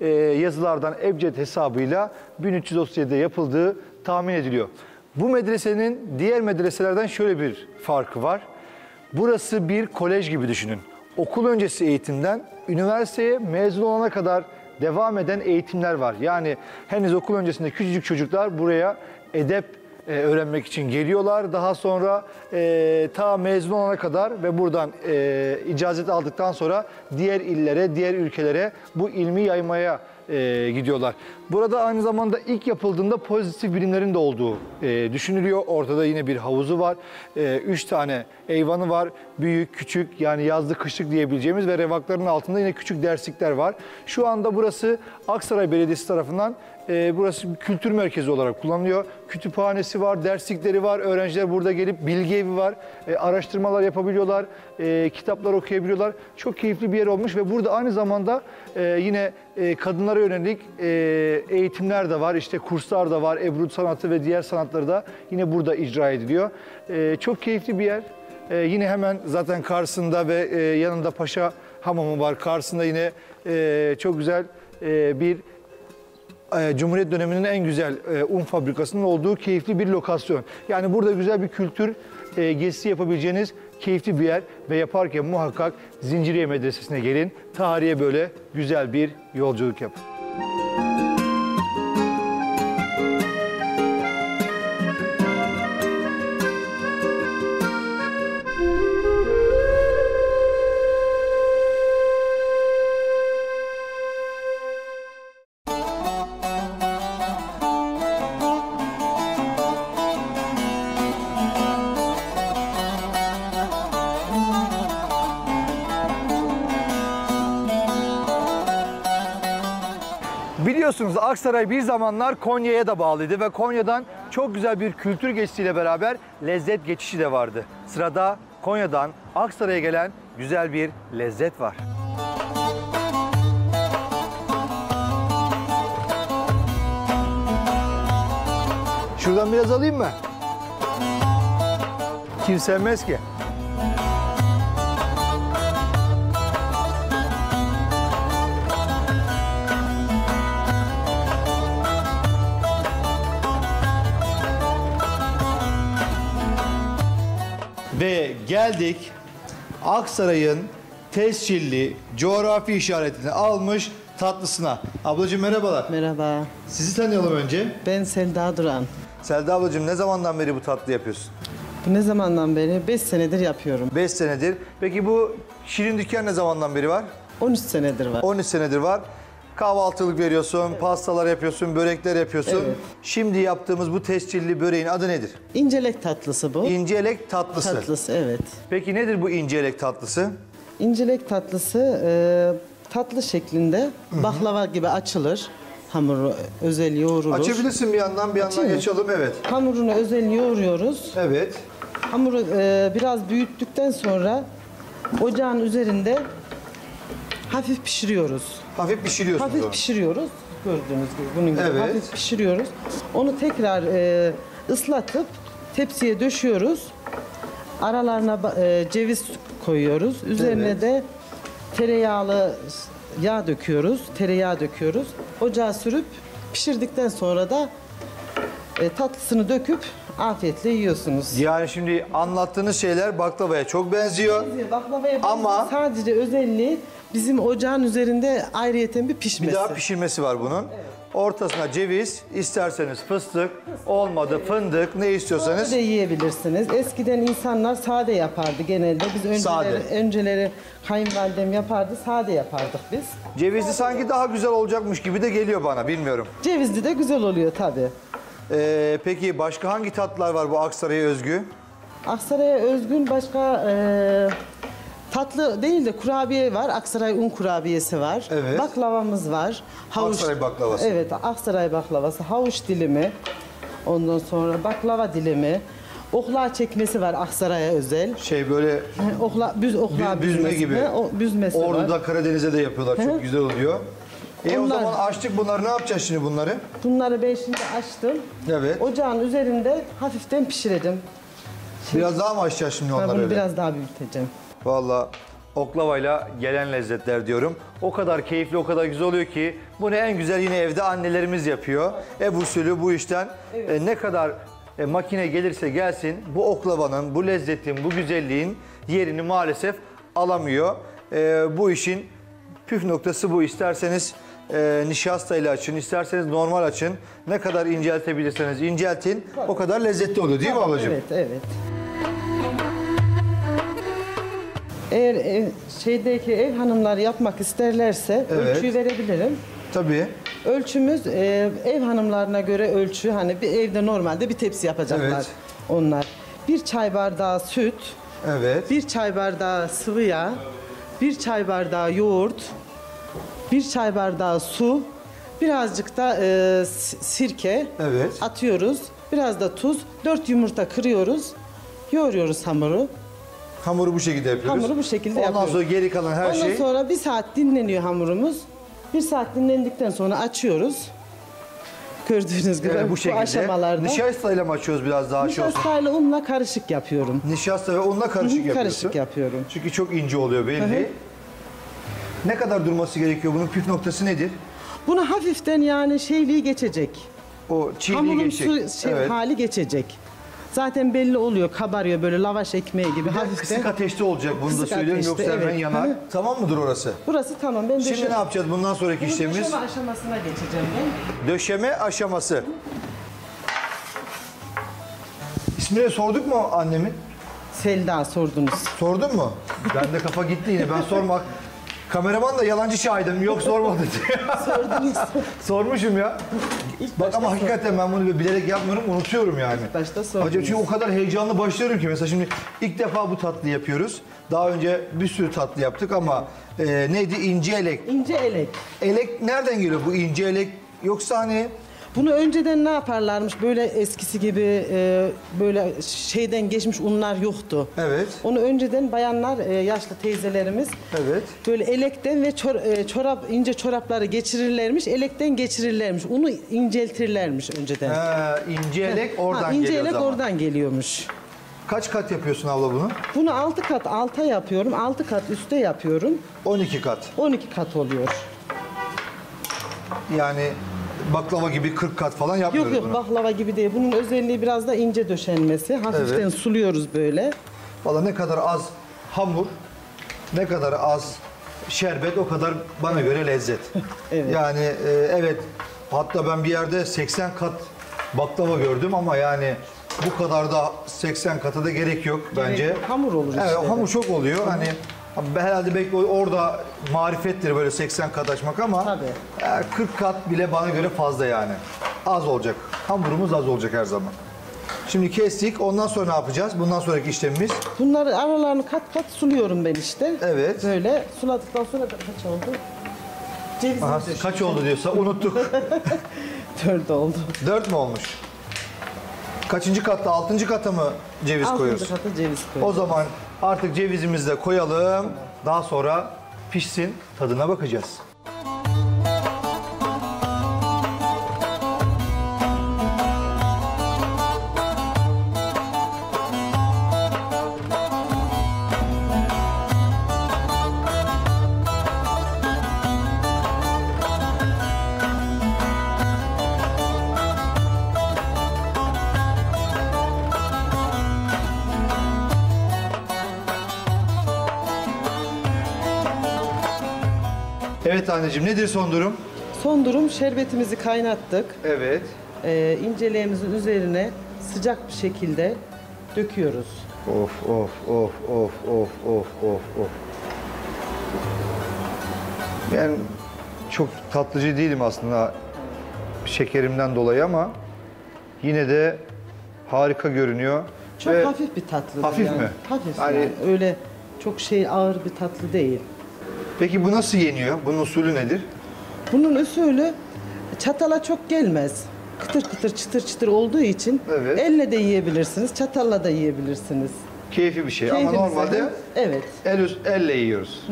e, yazılardan ebced hesabıyla bin üç yüz otuz yedide yapıldığı tahmin ediliyor. Bu medresenin diğer medreselerden şöyle bir farkı var. Burası bir kolej gibi düşünün. Okul öncesi eğitimden üniversiteye mezun olana kadar devam eden eğitimler var. Yani henüz okul öncesinde küçücük çocuklar buraya edep e, öğrenmek için geliyorlar. Daha sonra e, ta mezun olana kadar ve buradan e, icazet aldıktan sonra diğer illere, diğer ülkelere bu ilmi yaymaya e, gidiyorlar. Burada aynı zamanda ilk yapıldığında pozitif bilimlerin de olduğu e, düşünülüyor. Ortada yine bir havuzu var. E, üç tane eyvanı var. Büyük, küçük, yani yazlık, kışlık diyebileceğimiz ve revakların altında yine küçük derslikler var. Şu anda burası Aksaray Belediyesi tarafından e, burası bir kültür merkezi olarak kullanılıyor. Kütüphanesi var, derslikleri var. Öğrenciler burada gelip bilgi evi var. E, araştırmalar yapabiliyorlar. E, kitaplar okuyabiliyorlar. Çok keyifli bir yer olmuş ve burada aynı zamanda e, yine e, kadınlara yönelik e, eğitimler de var. İşte kurslar da var. Ebru sanatı ve diğer sanatları da yine burada icra ediliyor. E, çok keyifli bir yer. E, yine hemen zaten karşısında ve e, yanında Paşa Hamamı var. Karşısında yine e, çok güzel e, bir e, Cumhuriyet döneminin en güzel e, un fabrikasının olduğu keyifli bir lokasyon. Yani burada güzel bir kültür e, gezisi yapabileceğiniz keyifli bir yer ve yaparken muhakkak Zinciriye Medresesi'ne gelin. Tarihe böyle güzel bir yolculuk yapın. Biliyorsunuz Aksaray bir zamanlar Konya'ya da bağlıydı ve Konya'dan çok güzel bir kültür geçişiyle beraber lezzet geçişi de vardı. Sırada Konya'dan Aksaray'a gelen güzel bir lezzet var. Şuradan biraz alayım mı? Kim sevmez ki? Ve geldik Aksaray'ın tescilli coğrafi işaretini almış tatlısına. Ablacığım merhabalar. Merhaba, Sizi tanıyalım önce. ben Selda Duran. Selda ablacığım ne zamandan beri bu tatlı yapıyorsun? Bu ne zamandan beri? beş senedir yapıyorum. beş senedir. Peki bu şirin dükkan ne zamandan beri var? on üç senedir var. on üç senedir var. Kahvaltılık veriyorsun, pastalar yapıyorsun, börekler yapıyorsun. Evet. Şimdi yaptığımız bu tescilli böreğin adı nedir? İncelek tatlısı bu. İnceelek tatlısı. Tatlısı, evet. Peki nedir bu inceelek tatlısı? İncelek tatlısı e, tatlı şeklinde baklava gibi açılır. Hamuru özel yoğurulur. Açabilirsin bir yandan, bir yandan Açayım mı? geçelim. Evet. Hamurunu özel yoğuruyoruz. Evet. Hamuru e, biraz büyüttükten sonra ocağın üzerinde hafif pişiriyoruz. Hafif pişiriyorsunuz Hafif onu. pişiriyoruz. Gördüğünüz gibi bunun gibi Evet. hafif pişiriyoruz. Onu tekrar e, ıslatıp tepsiye döşüyoruz. Aralarına ba- e, ceviz koyuyoruz. Üzerine Evet. de tereyağlı yağ döküyoruz. Tereyağı döküyoruz. Ocağa sürüp pişirdikten sonra da e, tatlısını döküp afiyetle yiyorsunuz. Yani şimdi anlattığınız şeyler baklavaya çok benziyor. Baklavaya Ama- sadece özelliği bizim ocağın üzerinde ayrıyeten bir pişmesi. Bir daha pişirmesi var bunun. Ortasına ceviz, isterseniz fıstık, olmadı fındık, ne istiyorsanız. Sade de yiyebilirsiniz. Eskiden insanlar sade yapardı genelde. Biz önceleri, Sade. önceleri kayınvalidem yapardı, sade yapardık biz. Cevizli sanki daha güzel olacakmış gibi de geliyor bana, bilmiyorum. Cevizli de güzel oluyor tabii. Ee, peki başka hangi tatlılar var bu Aksaray'a özgü? Aksaray'a özgün başka e, tatlı değil de kurabiye var. Aksaray un kurabiyesi var. Evet. Baklavamız var. Aksaray baklavası. Evet, Aksaray baklavası. Havuç dilimi. Ondan sonra baklava dilimi. Okla çekmesi var Aksaray'a özel. Şey böyle Okla, büz okla Bü- büzme büzmesi. gibi. He, o, büzmesi var. Ordu'da, Karadeniz'e de yapıyorlar. Çok Hı. güzel oluyor. E o Onlar- zaman açtık bunları. Ne yapacağız şimdi bunları? Bunları ben şimdi açtım. Evet. Ocağın üzerinde hafiften pişireceğim. Biraz daha mı açacağız şimdi Ben onları bunu öyle? biraz daha büyüteceğim. Vallahi oklavayla gelen lezzetler diyorum. O kadar keyifli, o kadar güzel oluyor ki bunu en güzel yine evde annelerimiz yapıyor. Ev usulü bu işten e, ne kadar e, makine gelirse gelsin bu oklavanın, bu lezzetin, bu güzelliğin yerini maalesef alamıyor. E, bu işin püf noktası bu. İsterseniz e, nişastayla açın, isterseniz normal açın. Ne kadar inceltebilirseniz inceltin, o kadar lezzetli oluyor değil mi ablacığım? Evet, evet. Eğer ev, şeydeki ev hanımları yapmak isterlerse Evet. ölçüyü verebilirim. Tabii. Ölçümüz e, ev hanımlarına göre ölçü, hani bir evde normalde bir tepsi yapacaklar Evet. onlar. Bir çay bardağı süt, Evet. bir çay bardağı sıvı yağ, bir çay bardağı yoğurt, bir çay bardağı su, birazcık da e, s- sirke Evet. atıyoruz. Biraz da tuz, dört yumurta kırıyoruz, yoğuruyoruz hamuru. Hamuru bu şekilde yapıyoruz. Hamuru bu şekilde Ondan yapıyoruz. sonra geri kalan her Ondan şey sonra bir saat dinleniyor hamurumuz. Bir saat dinlendikten sonra açıyoruz. Gördüğünüz gibi evet, bu bu şekilde. aşamalarda. Nişastayla mı açıyoruz biraz daha şey olsun? Nişastayla unla karışık yapıyorum. Nişasta ve unla karışık Hı hı, yapıyorsun. karışık yapıyorum. Çünkü çok ince oluyor belli. Ne kadar durması gerekiyor? Bunun püf noktası nedir? Bunu hafiften yani şeyliği geçecek. O çiğliği Hamurun geçecek. su şey, Evet. hali geçecek. Zaten belli oluyor, kabarıyor böyle lavaş ekmeği gibi Bir de hafiften. kısık ateşte olacak bunu da Kısık söyleyeyim ateşte, yoksa hemen evet. yanar. Hı. Tamam mıdır orası? Burası tamam. Ben Şimdi döşeme- ne yapacağız bundan sonraki Bunun işlemimiz? döşeme aşamasına geçeceğim ben. Döşeme aşaması. İsmini sorduk mu annemin? Selda sordunuz. Sordun mu? Ben de kafa gitti yine. Ben sormak. Kameraman da yalancı şahidim. Yok sormadı diye. Sordunuz. Sormuşum ya. Bak ama hakikaten ben bunu bilerek yapmıyorum, unutuyorum yani. Başta sordunuz. Acaba çünkü o kadar heyecanlı başlıyorum ki mesela şimdi ilk defa bu tatlı yapıyoruz. Daha önce bir sürü tatlı yaptık ama e, neydi? İnce elek. İnce elek. Elek nereden geliyor bu ince elek? Yoksa hani Bunu önceden ne yaparlarmış? Böyle eskisi gibi e, böyle şeyden geçmiş unlar yoktu. evet, Onu önceden bayanlar, e, yaşlı teyzelerimiz evet. böyle elekten ve çor- e, çorap ince çorapları geçirirlermiş, elekten geçirirlermiş. Unu inceltirlermiş önceden. Ha, ince elek oradan Ha, ince geliyor o elek zaman. oradan geliyormuş. Kaç kat yapıyorsun abla bunu? Bunu altı kat alta yapıyorum, altı kat üste yapıyorum. on iki kat. on iki kat oluyor. Yani baklava gibi kırk kat falan Yok yapmıyoruz yok bunu. baklava gibi değil. Bunun özelliği biraz da ince döşenmesi. Hafiften Evet. suluyoruz böyle. Valla ne kadar az hamur, ne kadar az şerbet o kadar bana göre lezzet. Evet. Yani e, evet hatta ben bir yerde seksen kat baklava gördüm ama yani bu kadar da seksen kata da gerek yok bence. yok. Hamur olur Evet işte. hamur çok oluyor. Hani herhalde belki orada marifettir böyle seksen kat açmak ama Tabii. e, kırk kat bile bana göre fazla yani. Az olacak. Hamurumuz az olacak her zaman. Şimdi kestik. Ondan sonra ne yapacağız? Bundan sonraki işlemimiz. Bunları aralarını kat kat suluyorum ben işte. Evet. Böyle suladıktan sonra da kaç oldu? Cevizini Aha, döşüyorum. kaç oldu diyorsa unuttuk. Dört oldu. Dört mü olmuş? Kaçıncı katta? Altıncı kata mı ceviz Altıncı koyuyoruz? kata ceviz O koyuyoruz. zaman artık cevizimizi de koyalım. Daha sonra pişsin. Tadına bakacağız. Evet anneciğim nedir son durum? Son durum şerbetimizi kaynattık. Evet. Ee, inceleğimizin üzerine sıcak bir şekilde döküyoruz. Of of of of of of of of. Ben çok tatlıcı değilim aslında şekerimden dolayı ama yine de harika görünüyor. Çok Ve hafif bir tatlı. Hafif yani. mi? Hafif Hani- yani. Öyle çok şey ağır bir tatlı değil. Peki bu nasıl yeniyor? Bunun usulü nedir? Bunun usulü çatala çok gelmez. Kıtır kıtır çıtır çıtır olduğu için Evet. elle de yiyebilirsiniz, çatalla da yiyebilirsiniz. Keyfi bir şey ama Keyfinize normalde göre- evet. el üst- elle yiyoruz.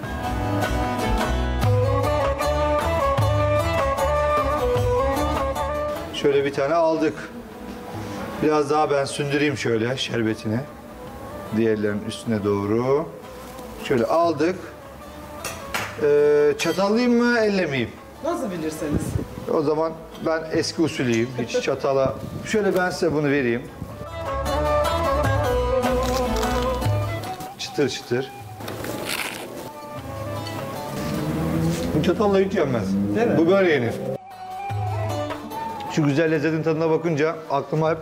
Şöyle bir tane aldık. Biraz daha ben sündüreyim şöyle şerbetini. Diğerlerinin üstüne doğru. Şöyle aldık. Ee, çatallayayım mı, elle miyim? Nasıl bilirseniz. O zaman ben eski usulüyüm. Hiç çatala. Şöyle ben size bunu vereyim. Çıtır çıtır. Bu çatalla hiç yenmez. Değil mi? Bu böyle yenir. Şu güzel lezzetin tadına bakınca aklıma hep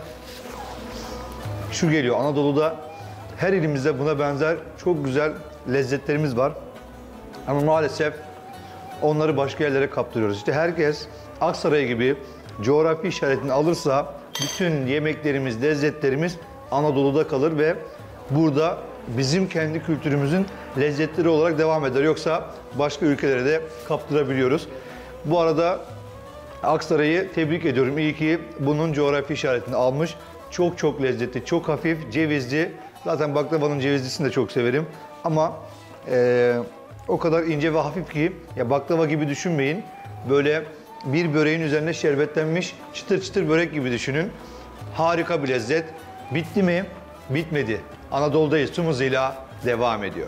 şu geliyor. Anadolu'da her ilimizde buna benzer çok güzel lezzetlerimiz var. Ama maalesef onları başka yerlere kaptırıyoruz. İşte herkes Aksaray gibi coğrafi işaretini alırsa bütün yemeklerimiz, lezzetlerimiz Anadolu'da kalır ve burada bizim kendi kültürümüzün lezzetleri olarak devam eder. Yoksa başka ülkelere de kaptırabiliyoruz. Bu arada Aksaray'ı tebrik ediyorum. İyi ki bunun coğrafi işaretini almış. Çok çok lezzetli, çok hafif, cevizli. Zaten baklavanın cevizlisini de çok severim. Ama e, o kadar ince ve hafif ki ya baklava gibi düşünmeyin. Böyle bir böreğin üzerine şerbetlenmiş çıtır çıtır börek gibi düşünün. Harika bir lezzet. Bitti mi? Bitmedi. Anadolu'dayız. Tüm hızıyla devam ediyor.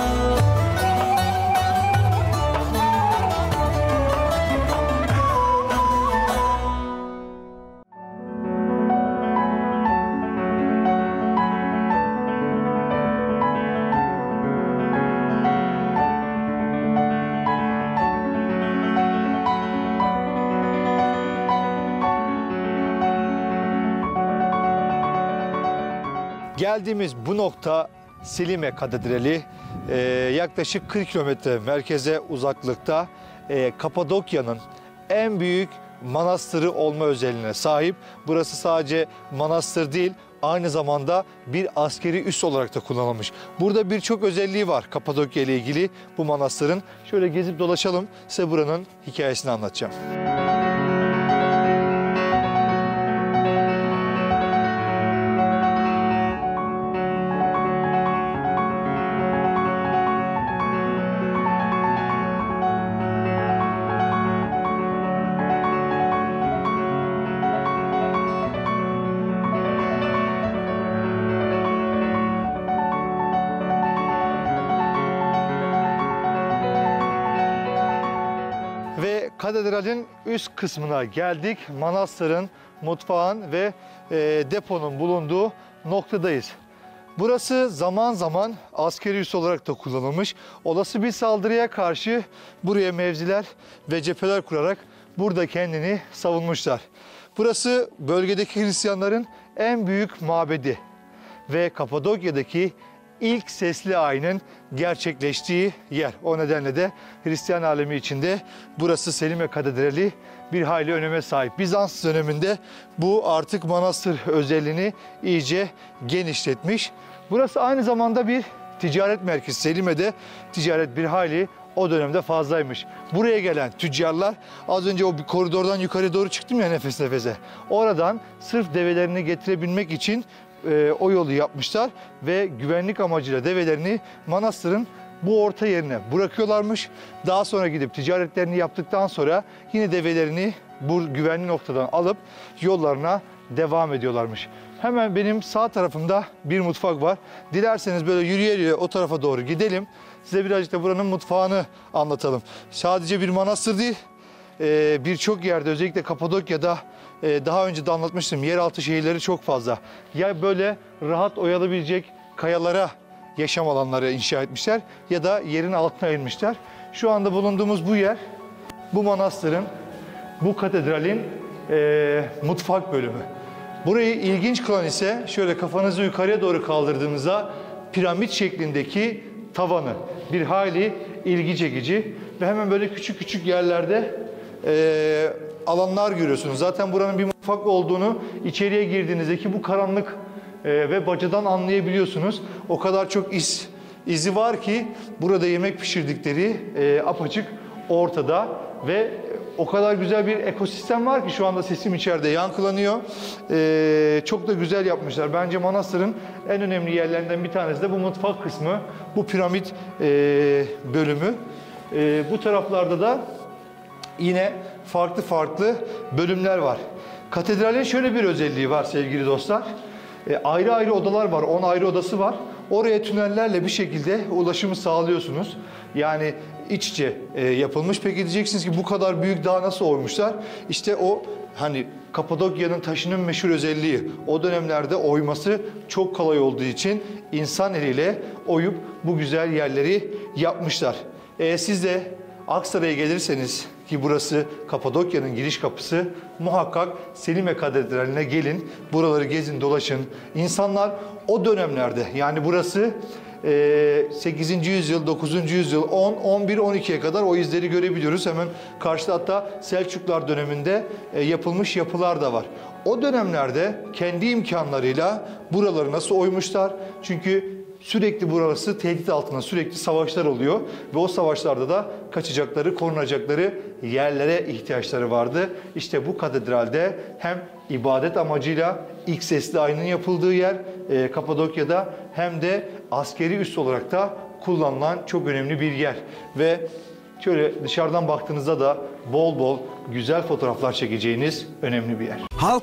Geldiğimiz bu nokta Selime Katedrali. Ee, yaklaşık kırk kilometre merkeze uzaklıkta e, Kapadokya'nın en büyük manastırı olma özelliğine sahip. Burası sadece manastır değil, aynı zamanda bir askeri üs olarak da kullanılmış. Burada birçok özelliği var Kapadokya ile ilgili bu manastırın. Şöyle gezip dolaşalım, size buranın hikayesini anlatacağım. Ve katedralin üst kısmına geldik. Manastırın, mutfağın ve e, deponun bulunduğu noktadayız. Burası zaman zaman askeri üs olarak da kullanılmış. Olası bir saldırıya karşı buraya mevziler ve cepheler kurarak burada kendini savunmuşlar. Burası bölgedeki Hristiyanların en büyük mabedi ve Kapadokya'daki ilk sesli ayinin gerçekleştiği yer. O nedenle de Hristiyan alemi içinde burası Selime Katedrali bir hayli öneme sahip. Bizans döneminde bu artık manastır özelliğini iyice genişletmiş. Burası aynı zamanda bir ticaret merkezi. Selime'de ticaret bir hayli o dönemde fazlaymış. Buraya gelen tüccarlar, az önce o bir koridordan yukarı doğru çıktım ya nefes nefese. Oradan sırf develerini getirebilmek için e, o yolu yapmışlar ve güvenlik amacıyla develerini manastırın bu orta yerine bırakıyorlarmış. Daha sonra gidip ticaretlerini yaptıktan sonra yine develerini bu güvenli noktadan alıp yollarına devam ediyorlarmış. Hemen benim sağ tarafımda bir mutfak var. Dilerseniz böyle yürüye yürüye o tarafa doğru gidelim. Size birazcık da buranın mutfağını anlatalım. Sadece bir manastır değil, birçok yerde özellikle Kapadokya'da daha önce de anlatmıştım. Yeraltı şehirleri çok fazla. Ya böyle rahat oyalabilecek kayalara yaşam alanları inşa etmişler ya da yerin altına ayırmışlar. Şu anda bulunduğumuz bu yer, bu manastırın, bu katedralin e, mutfak bölümü. Burayı ilginç kılan ise şöyle kafanızı yukarıya doğru kaldırdığınızda piramit şeklindeki tavanı. Bir hayli ilgi çekici ve hemen böyle küçük küçük yerlerde e, alanlar görüyorsunuz. Zaten buranın bir mutfak olduğunu içeriye girdiğinizdeki bu karanlık e, ve bacadan anlayabiliyorsunuz. O kadar çok iz, izi var ki burada yemek pişirdikleri e, apaçık ortada ve o kadar güzel bir ekosistem var ki şu anda sesim içeride yankılanıyor. Ee, çok da güzel yapmışlar. Bence manastırın en önemli yerlerinden bir tanesi de bu mutfak kısmı, bu piramit e, bölümü. E, bu taraflarda da yine farklı farklı bölümler var. Katedralin şöyle bir özelliği var sevgili dostlar. E, ayrı ayrı odalar var. on ayrı odası var. Oraya tünellerle bir şekilde ulaşımı sağlıyorsunuz. Yani iç içe e, yapılmış. Peki diyeceksiniz ki bu kadar büyük dağ nasıl oymuşlar? İşte o hani Kapadokya'nın taşının meşhur özelliği. O dönemlerde oyması çok kolay olduğu için insan eliyle oyup bu güzel yerleri yapmışlar. E, siz de Aksaray'a gelirseniz ki burası Kapadokya'nın giriş kapısı, muhakkak Selime Katedrali'ne gelin, buraları gezin, dolaşın. İnsanlar o dönemlerde, yani burası sekizinci yüzyıl, dokuzuncu yüzyıl, on, on bir, on ikiye kadar o izleri görebiliyoruz. Hemen karşıda hatta Selçuklar döneminde yapılmış yapılar da var. O dönemlerde kendi imkanlarıyla buraları nasıl oymuşlar? Çünkü sürekli burası tehdit altında, sürekli savaşlar oluyor ve o savaşlarda da kaçacakları, korunacakları yerlere ihtiyaçları vardı. İşte bu katedralde hem ibadet amacıyla ilk sesli ayının yapıldığı yer e, Kapadokya'da, hem de askeri üs olarak da kullanılan çok önemli bir yer. Ve şöyle dışarıdan baktığınızda da bol bol güzel fotoğraflar çekeceğiniz önemli bir yer. Halk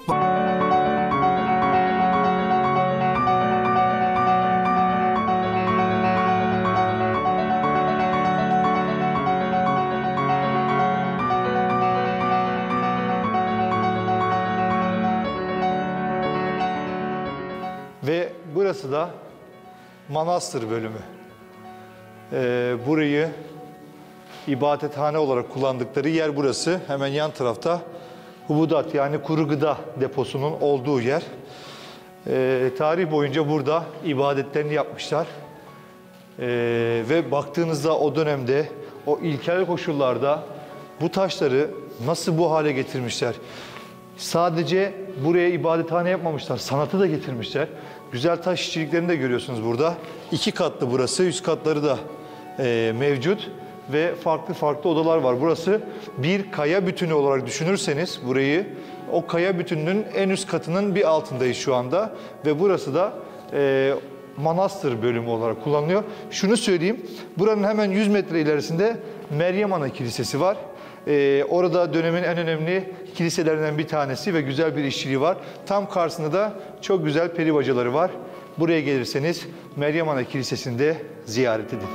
Ve burası da manastır bölümü. Ee, burayı ibadethane olarak kullandıkları yer burası. Hemen yan tarafta hubudat, yani kuru gıda deposunun olduğu yer. Ee, tarih boyunca burada ibadetlerini yapmışlar. Ee, ve baktığınızda o dönemde, o ilkel koşullarda bu taşları nasıl bu hale getirmişler? Sadece buraya ibadethane yapmamışlar, sanatı da getirmişler. Güzel taş işçiliklerini de görüyorsunuz burada. İki katlı burası, üst katları da e, mevcut ve farklı farklı odalar var. Burası bir kaya bütünü olarak düşünürseniz burayı, o kaya bütününün en üst katının bir altındayız şu anda ve burası da e, manastır bölümü olarak kullanılıyor. Şunu söyleyeyim, buranın hemen yüz metre ilerisinde Meryem Ana Kilisesi var. Ee, orada dönemin en önemli kiliselerinden bir tanesi ve güzel bir işçiliği var. Tam karşısında da çok güzel peri bacaları var. Buraya gelirseniz Meryem Ana Kilisesi'ni de ziyaret edin.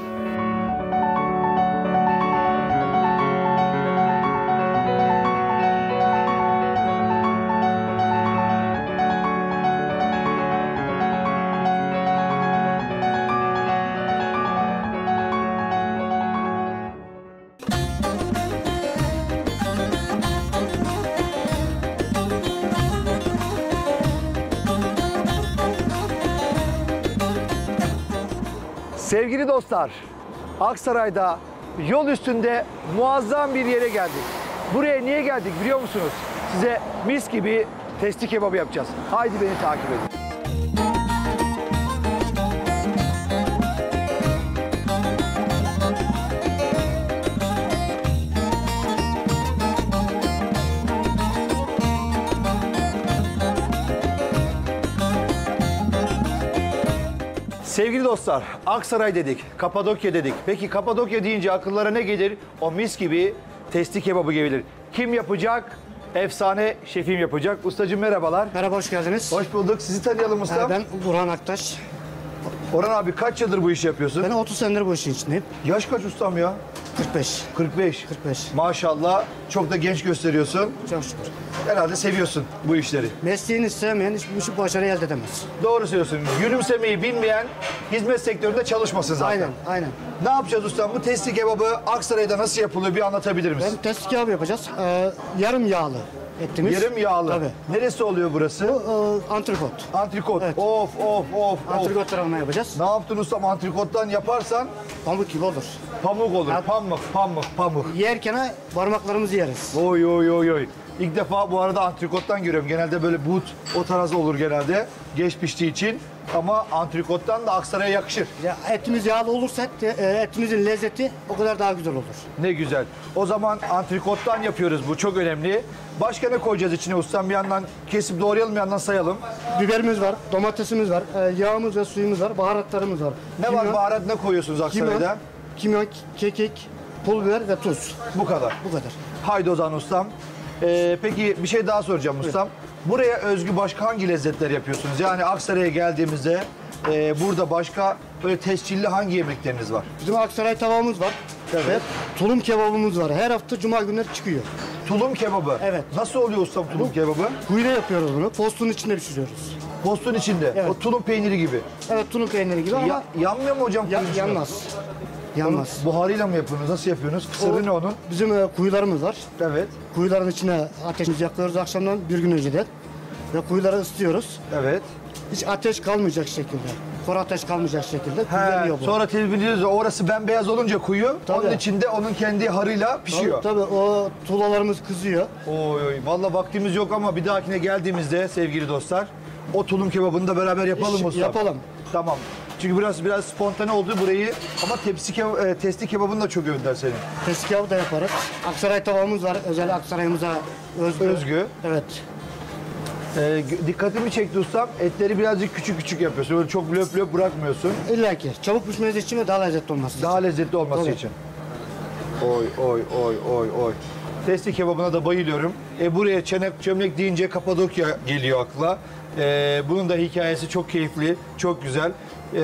Sevgili dostlar, Aksaray'da yol üstünde muazzam bir yere geldik. Buraya niye geldik biliyor musunuz? Size mis gibi testi kebabı yapacağız. Haydi beni takip edin. Sevgili dostlar, Aksaray dedik, Kapadokya dedik. Peki Kapadokya deyince akıllara ne gelir? O mis gibi testi kebabı gelir. Kim yapacak? Efsane şefim yapacak. Ustacığım merhabalar. Merhaba, hoş geldiniz. Hoş bulduk. Sizi tanıyalım ustam. Ee, Ben Burhan Aktaş. Orhan abi kaç yıldır bu işi yapıyorsun? Ben otuz senedir bu işin içindeyim. Yaş kaç ustam ya? kırk beş. kırk beş. kırk beş. Maşallah çok da genç gösteriyorsun. Çok şükür. Herhalde seviyorsun bu işleri. Mesleğini sevmeyen hiçbir başarı elde edemez. Doğru söylüyorsun. Gülümsemeyi bilmeyen hizmet sektöründe çalışmasın zaten. Aynen, aynen. Ne yapacağız ustam? Bu testi kebabı Aksaray'da nasıl yapılıyor bir anlatabilir misin? Ben testi kebabı yapacağız. Ee, yarım yağlı etimiz. Yarım yağlı. Tabii. Neresi oluyor burası? Bu e, antrikot. Antrikot. Evet. Of of of of. Antrikot tarafına yapacağız. Ne yaptın ustam? Antrikottan yaparsan Pamuk gibi olur. pamuk olur. Ya- Pamuk, pamuk, pamuk. Yerken parmaklarımızı yeriz. Oy oy oy oy. İlk defa bu arada antrikottan görüyorum. Genelde böyle but, o tarzı olur genelde. Geç piştiği için. Ama antrikottan da Aksaray'a yakışır. Ya, etimiz yağlı olursa et, e, etimizin lezzeti o kadar daha güzel olur. Ne güzel. O zaman antrikottan yapıyoruz. Bu çok önemli. Başka ne koyacağız içine ustam? Bir yandan kesip doğrayalım, bir yandan sayalım. Biberimiz var, domatesimiz var, e, yağımız ve suyumuz var, baharatlarımız var. Ne var baharat, ne koyuyorsunuz Aksaray'da? Kimyon, kimyon, kekik, pul biber ve tuz. Bu kadar. Bu kadar. Haydi o zaman ustam. Ee, peki bir şey daha soracağım ustam. buraya özgü başka hangi lezzetler yapıyorsunuz? Yani Aksaray'a geldiğimizde e, burada başka böyle tescilli hangi yemekleriniz var? Bizim Aksaray tavamız var. Evet. Ve tulum kebabımız var. Her hafta cuma günleri çıkıyor. Tulum kebabı. Evet. Nasıl oluyor ustam tulum kebabı? Kuyuda yapıyoruz bunu. Postun içinde pişiriyoruz. Postun içinde. Evet. O tulum peyniri gibi. Evet, tulum peyniri gibi ama Ya, yanmıyor mu hocam? ya- tulum içinde? yanmaz. Yanmaz. Buharıyla mı yapıyorsunuz? Nasıl yapıyorsunuz? Sırrı ne onun? Bizim e, kuyularımız var. Evet. Kuyuların içine ateşimizi yakıyoruz akşamdan bir gün önceden. Ve kuyuları ısıtıyoruz. Evet. Hiç ateş kalmayacak şekilde. Kor ateş kalmayacak şekilde He, külleniyor bu. sonra tedbirliyoruz. Orası bembeyaz olunca kuyu, Tabii. onun içinde onun kendi harıyla pişiyor. Tabii, tabii o tuğlalarımız kızıyor. Oy oy. Vallahi vaktimiz yok ama bir dahakine geldiğimizde sevgili dostlar o tulum kebabını da beraber yapalım İş- mı ustam? yapalım. Tamam. Çünkü biraz biraz spontane oldu burayı ama tepsi kebap, e, testi kebabını da çok övdüler senin. Tezgahı da yaparız. Aksaray tavamız var. Özel Aksaray'ımıza özgü. Özgü. Evet. E, gö- dikkatimi çekti ustam. Etleri birazcık küçük küçük yapıyorsun. Öyle çok löp löp bırakmıyorsun. İlla ki. Çabuk pişmesi için ve daha lezzetli olması için. Daha lezzetli olması Tabii. için. Oy oy oy oy oy. Testi kebabına da bayılıyorum. E, buraya çenek çömlek deyince Kapadokya geliyor akla. E, bunun da hikayesi çok keyifli, çok güzel. E,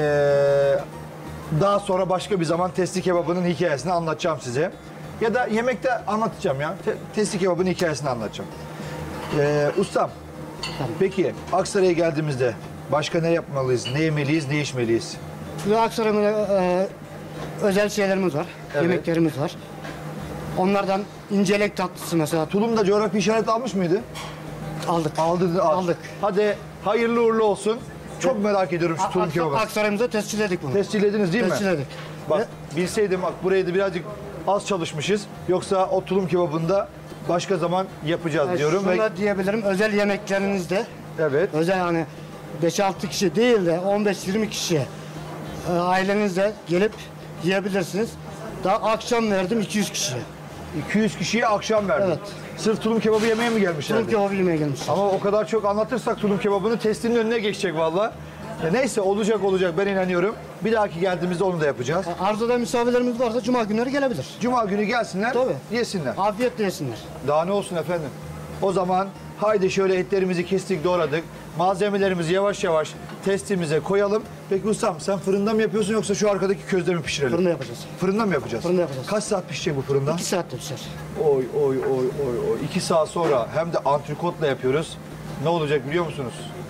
daha sonra başka bir zaman testi kebabının hikayesini anlatacağım size. Ya da yemekte anlatacağım ya. Te- testi kebabının hikayesini anlatacağım. E, ustam, peki Aksaray'a geldiğimizde başka ne yapmalıyız, ne yemeliyiz, ne içmeliyiz? Ve Aksaray'ın e, özel şeylerimiz var. Evet. Yemeklerimiz var. Onlardan incelek tatlısı mesela Tulum'da coğrafi işaret almış mıydı? aldık. Aldı, al. Aldık. Hadi hayırlı uğurlu olsun. Çok merak ediyorum şu tulum Aksa- kebabı. Aksaray'ımıza tescilledik bunu. Tescillediniz değil mi? Tescilledik. Bak bilseydim bak buraya da birazcık az çalışmışız. Yoksa o tulum kebabında başka zaman yapacağız Yani diyorum. şunu Ve, da diyebilirim. Özel yemeklerinizde evet. özel hani beş altı kişi değil de on beş yirmi kişi e, ailenizle gelip yiyebilirsiniz. Daha akşam verdim iki yüz kişiye. iki yüz kişiye akşam verdim. Evet. Sırf tulum kebabı yemeye mi gelmişler? Tulum kebabı yemeye gelmiş. Ama o kadar çok anlatırsak tulum kebabını testinin önüne geçecek valla. Ya neyse olacak olacak ben inanıyorum. Bir dahaki geldiğimizde onu da yapacağız. Arzuda misafirlerimiz varsa cuma günleri gelebilir. Cuma günü gelsinler, Tabii. yesinler. Afiyetle yesinler. Daha ne olsun efendim. O zaman haydi şöyle etlerimizi kestik doğradık. Malzemelerimizi yavaş yavaş testimize koyalım. Peki ustam sen fırında mı yapıyorsun yoksa şu arkadaki közde mi pişirelim? Fırında yapacağız. Fırında mı yapacağız? Fırında yapacağız. Kaç saat pişecek bu fırında? İki saatte pişer. Oy oy oy oy oy. İki saat sonra hem de antrikotla yapıyoruz. Ne olacak biliyor musunuz?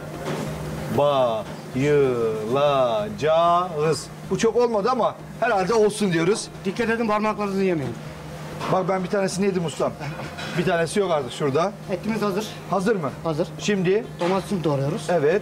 Bayılacağız. Bu çok olmadı ama herhalde olsun diyoruz. Dikkat edin parmaklarınızı yemeyin. Bak ben bir tanesini yedim ustam. Bir tanesi yok artık şurada. Etimiz hazır. Hazır mı? Hazır. Şimdi Domatesini doğruyoruz. evet.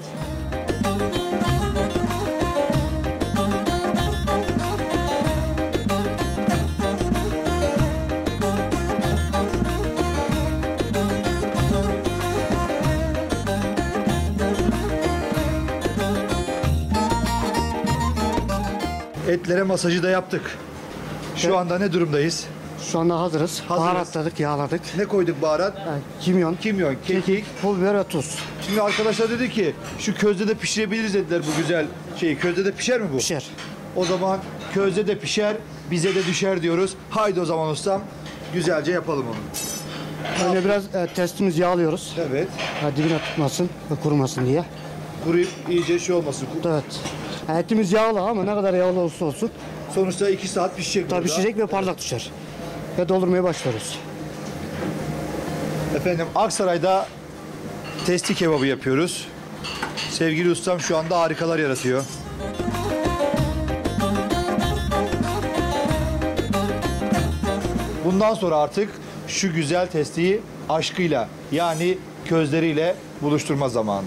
Etlere masajı da yaptık. Şu Evet. anda ne durumdayız? Şu anda hazırız. Hazırız. Baharatladık, yağladık. Ne koyduk baharat? Yani kimyon, Kimyon, kekik. pul biber ve tuz. Şimdi arkadaşlar dedi ki şu közde de pişirebiliriz dediler bu güzel şeyi. Közde de pişer mi bu? Pişer. O zaman közde de pişer, bize de düşer diyoruz. Haydi o zaman ustam güzelce yapalım onu. Önce biraz e, testimizi yağlıyoruz. Evet. Ha, dibine tutmasın ve kurumasın diye. Kuruyup iyice şey olmasın. Evet. Ha, etimiz yağlı ama ne kadar yağlı olursa olsun Sonuçta iki saat pişecek tabii burada. pişecek ve parlak düşer. Ve doldurmaya başlıyoruz. Efendim Aksaray'da testi kebabı yapıyoruz. Sevgili ustam şu anda harikalar yaratıyor. Bundan sonra artık şu güzel testiyi aşkıyla yani közleriyle buluşturma zamanı.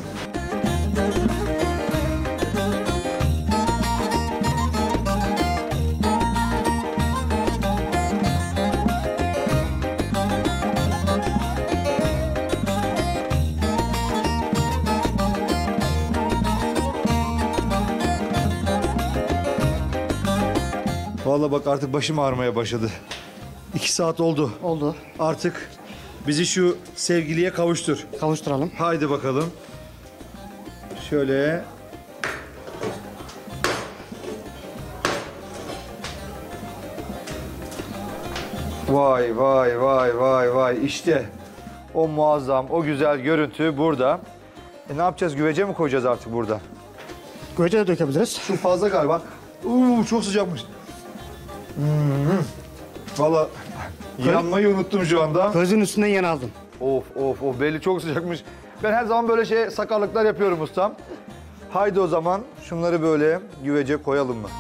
Vallahi bak artık başım ağrımaya başladı. İki saat oldu. Oldu. Artık bizi şu sevgiliye kavuştur. Kavuşturalım. Haydi bakalım. Şöyle. Vay vay vay vay vay işte O muazzam, o güzel görüntü burada. E ne yapacağız? Güvece mi koyacağız artık burada? Güvece de dökebiliriz. Şu fazla galiba. Uuu çok sıcakmış. Hmm. Valla yanmayı unuttum şu anda. Gözün üstünden yeni aldım. Of of of belli çok sıcakmış. Ben her zaman böyle şey sakarlıklar yapıyorum ustam. Haydi o zaman şunları böyle güvece koyalım mı?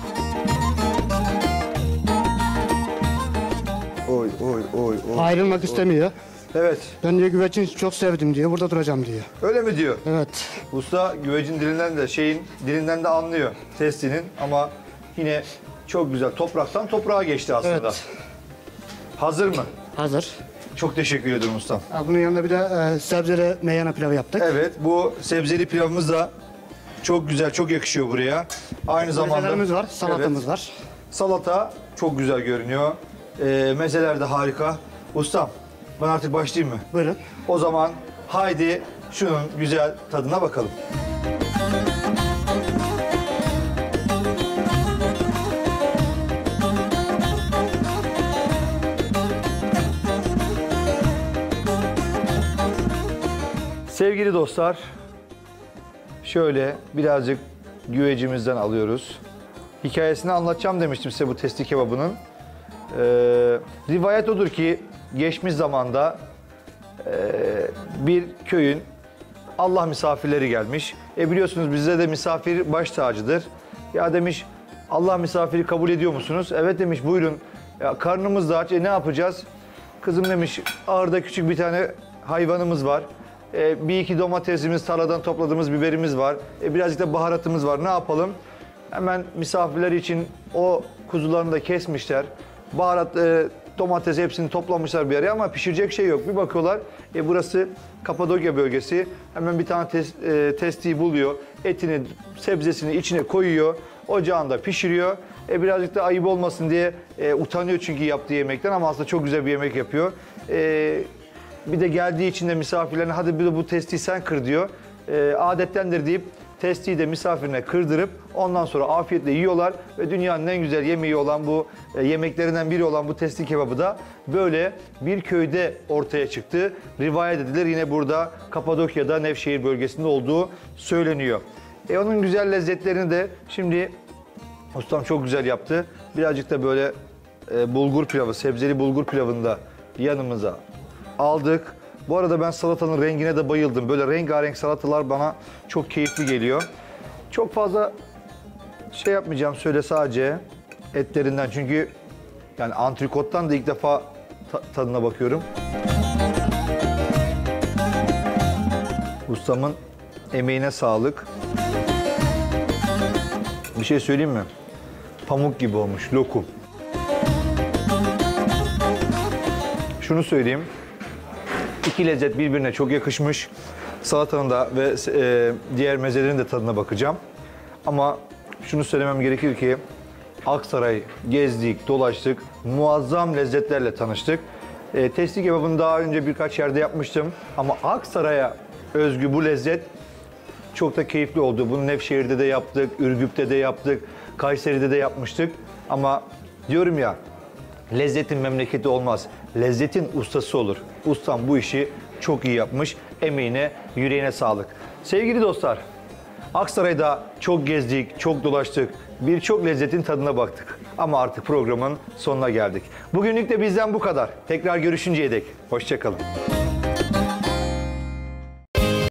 Oy oy oy oy. Ayrılmak istemiyor. Evet. Ben diyor güvecini çok sevdim diyor. Burada duracağım diyor. Öyle mi diyor? Evet. Usta güvecin dilinden de şeyin dilinden de anlıyor testinin ama yine çok güzel topraktan toprağa geçti aslında. Evet. Hazır mı? Hazır. Çok teşekkür ederim ustam. Bunun yanında bir de e, sebzeli meyhane pilavı yaptık. Evet bu sebzeli pilavımız da çok güzel çok yakışıyor buraya. Aynı zamanda Mezelerimiz var, salatamız Evet. var. Salata çok güzel görünüyor. Ee, mezeler de harika. Ustam ben artık başlayayım mı? Buyurun. O zaman haydi şunun güzel tadına bakalım. Sevgili dostlar, şöyle birazcık güvecimizden alıyoruz. Hikayesini anlatacağım demiştim size bu testi kebabının. Ee, rivayet odur ki geçmiş zamanda e, bir köyün Allah misafirleri gelmiş. E biliyorsunuz bizde de misafir baş tacıdır. Ya demiş Allah misafiri kabul ediyor musunuz? Evet demiş buyurun. Ya karnımız da aç. E ne yapacağız? Kızım demiş ahırda küçük bir tane hayvanımız var. E, bir iki domatesimiz, tarladan topladığımız biberimiz var. E, birazcık da baharatımız var. Ne yapalım? Hemen misafirler için o kuzularını da kesmişler. Baharat, e, domates hepsini toplamışlar bir araya ama pişirecek şey yok. Bir bakıyorlar, e, burası Kapadokya bölgesi. Hemen bir tane tes, e, testiyi buluyor. Etini, sebzesini içine koyuyor. Ocağında pişiriyor. E, birazcık da ayıp olmasın diye e, utanıyor çünkü yaptığı yemekten ama aslında çok güzel bir yemek yapıyor. E, bir de geldiği için de misafirlerine hadi bir de bu testiyi sen kır diyor. E, adettendir deyip testiyi de misafirine kırdırıp ondan sonra afiyetle yiyorlar ve dünyanın en güzel yemeği olan bu e, yemeklerinden biri olan bu testi kebabı da böyle bir köyde ortaya çıktı. Rivayet edilir yine burada Kapadokya'da Nevşehir bölgesinde olduğu söyleniyor. E, onun güzel lezzetlerini de şimdi ustam çok güzel yaptı. Birazcık da böyle e, bulgur pilavı, sebzeli bulgur pilavını da yanımıza aldık. Bu arada ben salatanın rengine de bayıldım. Böyle rengarenk salatalar bana çok keyifli geliyor. Çok fazla şey yapmayacağım söyle sadece etlerinden. Çünkü yani antrikottan da ilk defa ta- tadına bakıyorum. Ustamın emeğine sağlık. Bir şey söyleyeyim mi? Pamuk gibi olmuş, lokum. Şunu söyleyeyim. İki lezzet birbirine çok yakışmış. Salatanın da ve e, diğer mezelerin de tadına bakacağım. Ama şunu söylemem gerekir ki Aksaray gezdik, dolaştık, muazzam lezzetlerle tanıştık. E, testi kebabını daha önce birkaç yerde yapmıştım. Ama Aksaray'a özgü bu lezzet çok da keyifli oldu. Bunu Nevşehir'de de yaptık, Ürgüp'te de yaptık, Kayseri'de de yapmıştık. Ama diyorum ya, lezzetin memleketi olmaz. Lezzetin ustası olur. Ustam bu işi çok iyi yapmış. Emeğine, yüreğine sağlık. Sevgili dostlar, Aksaray'da çok gezdik, çok dolaştık. Birçok lezzetin tadına baktık. Ama artık programın sonuna geldik. Bugünlük de bizden bu kadar. Tekrar görüşünceye dek. Hoşça kalın.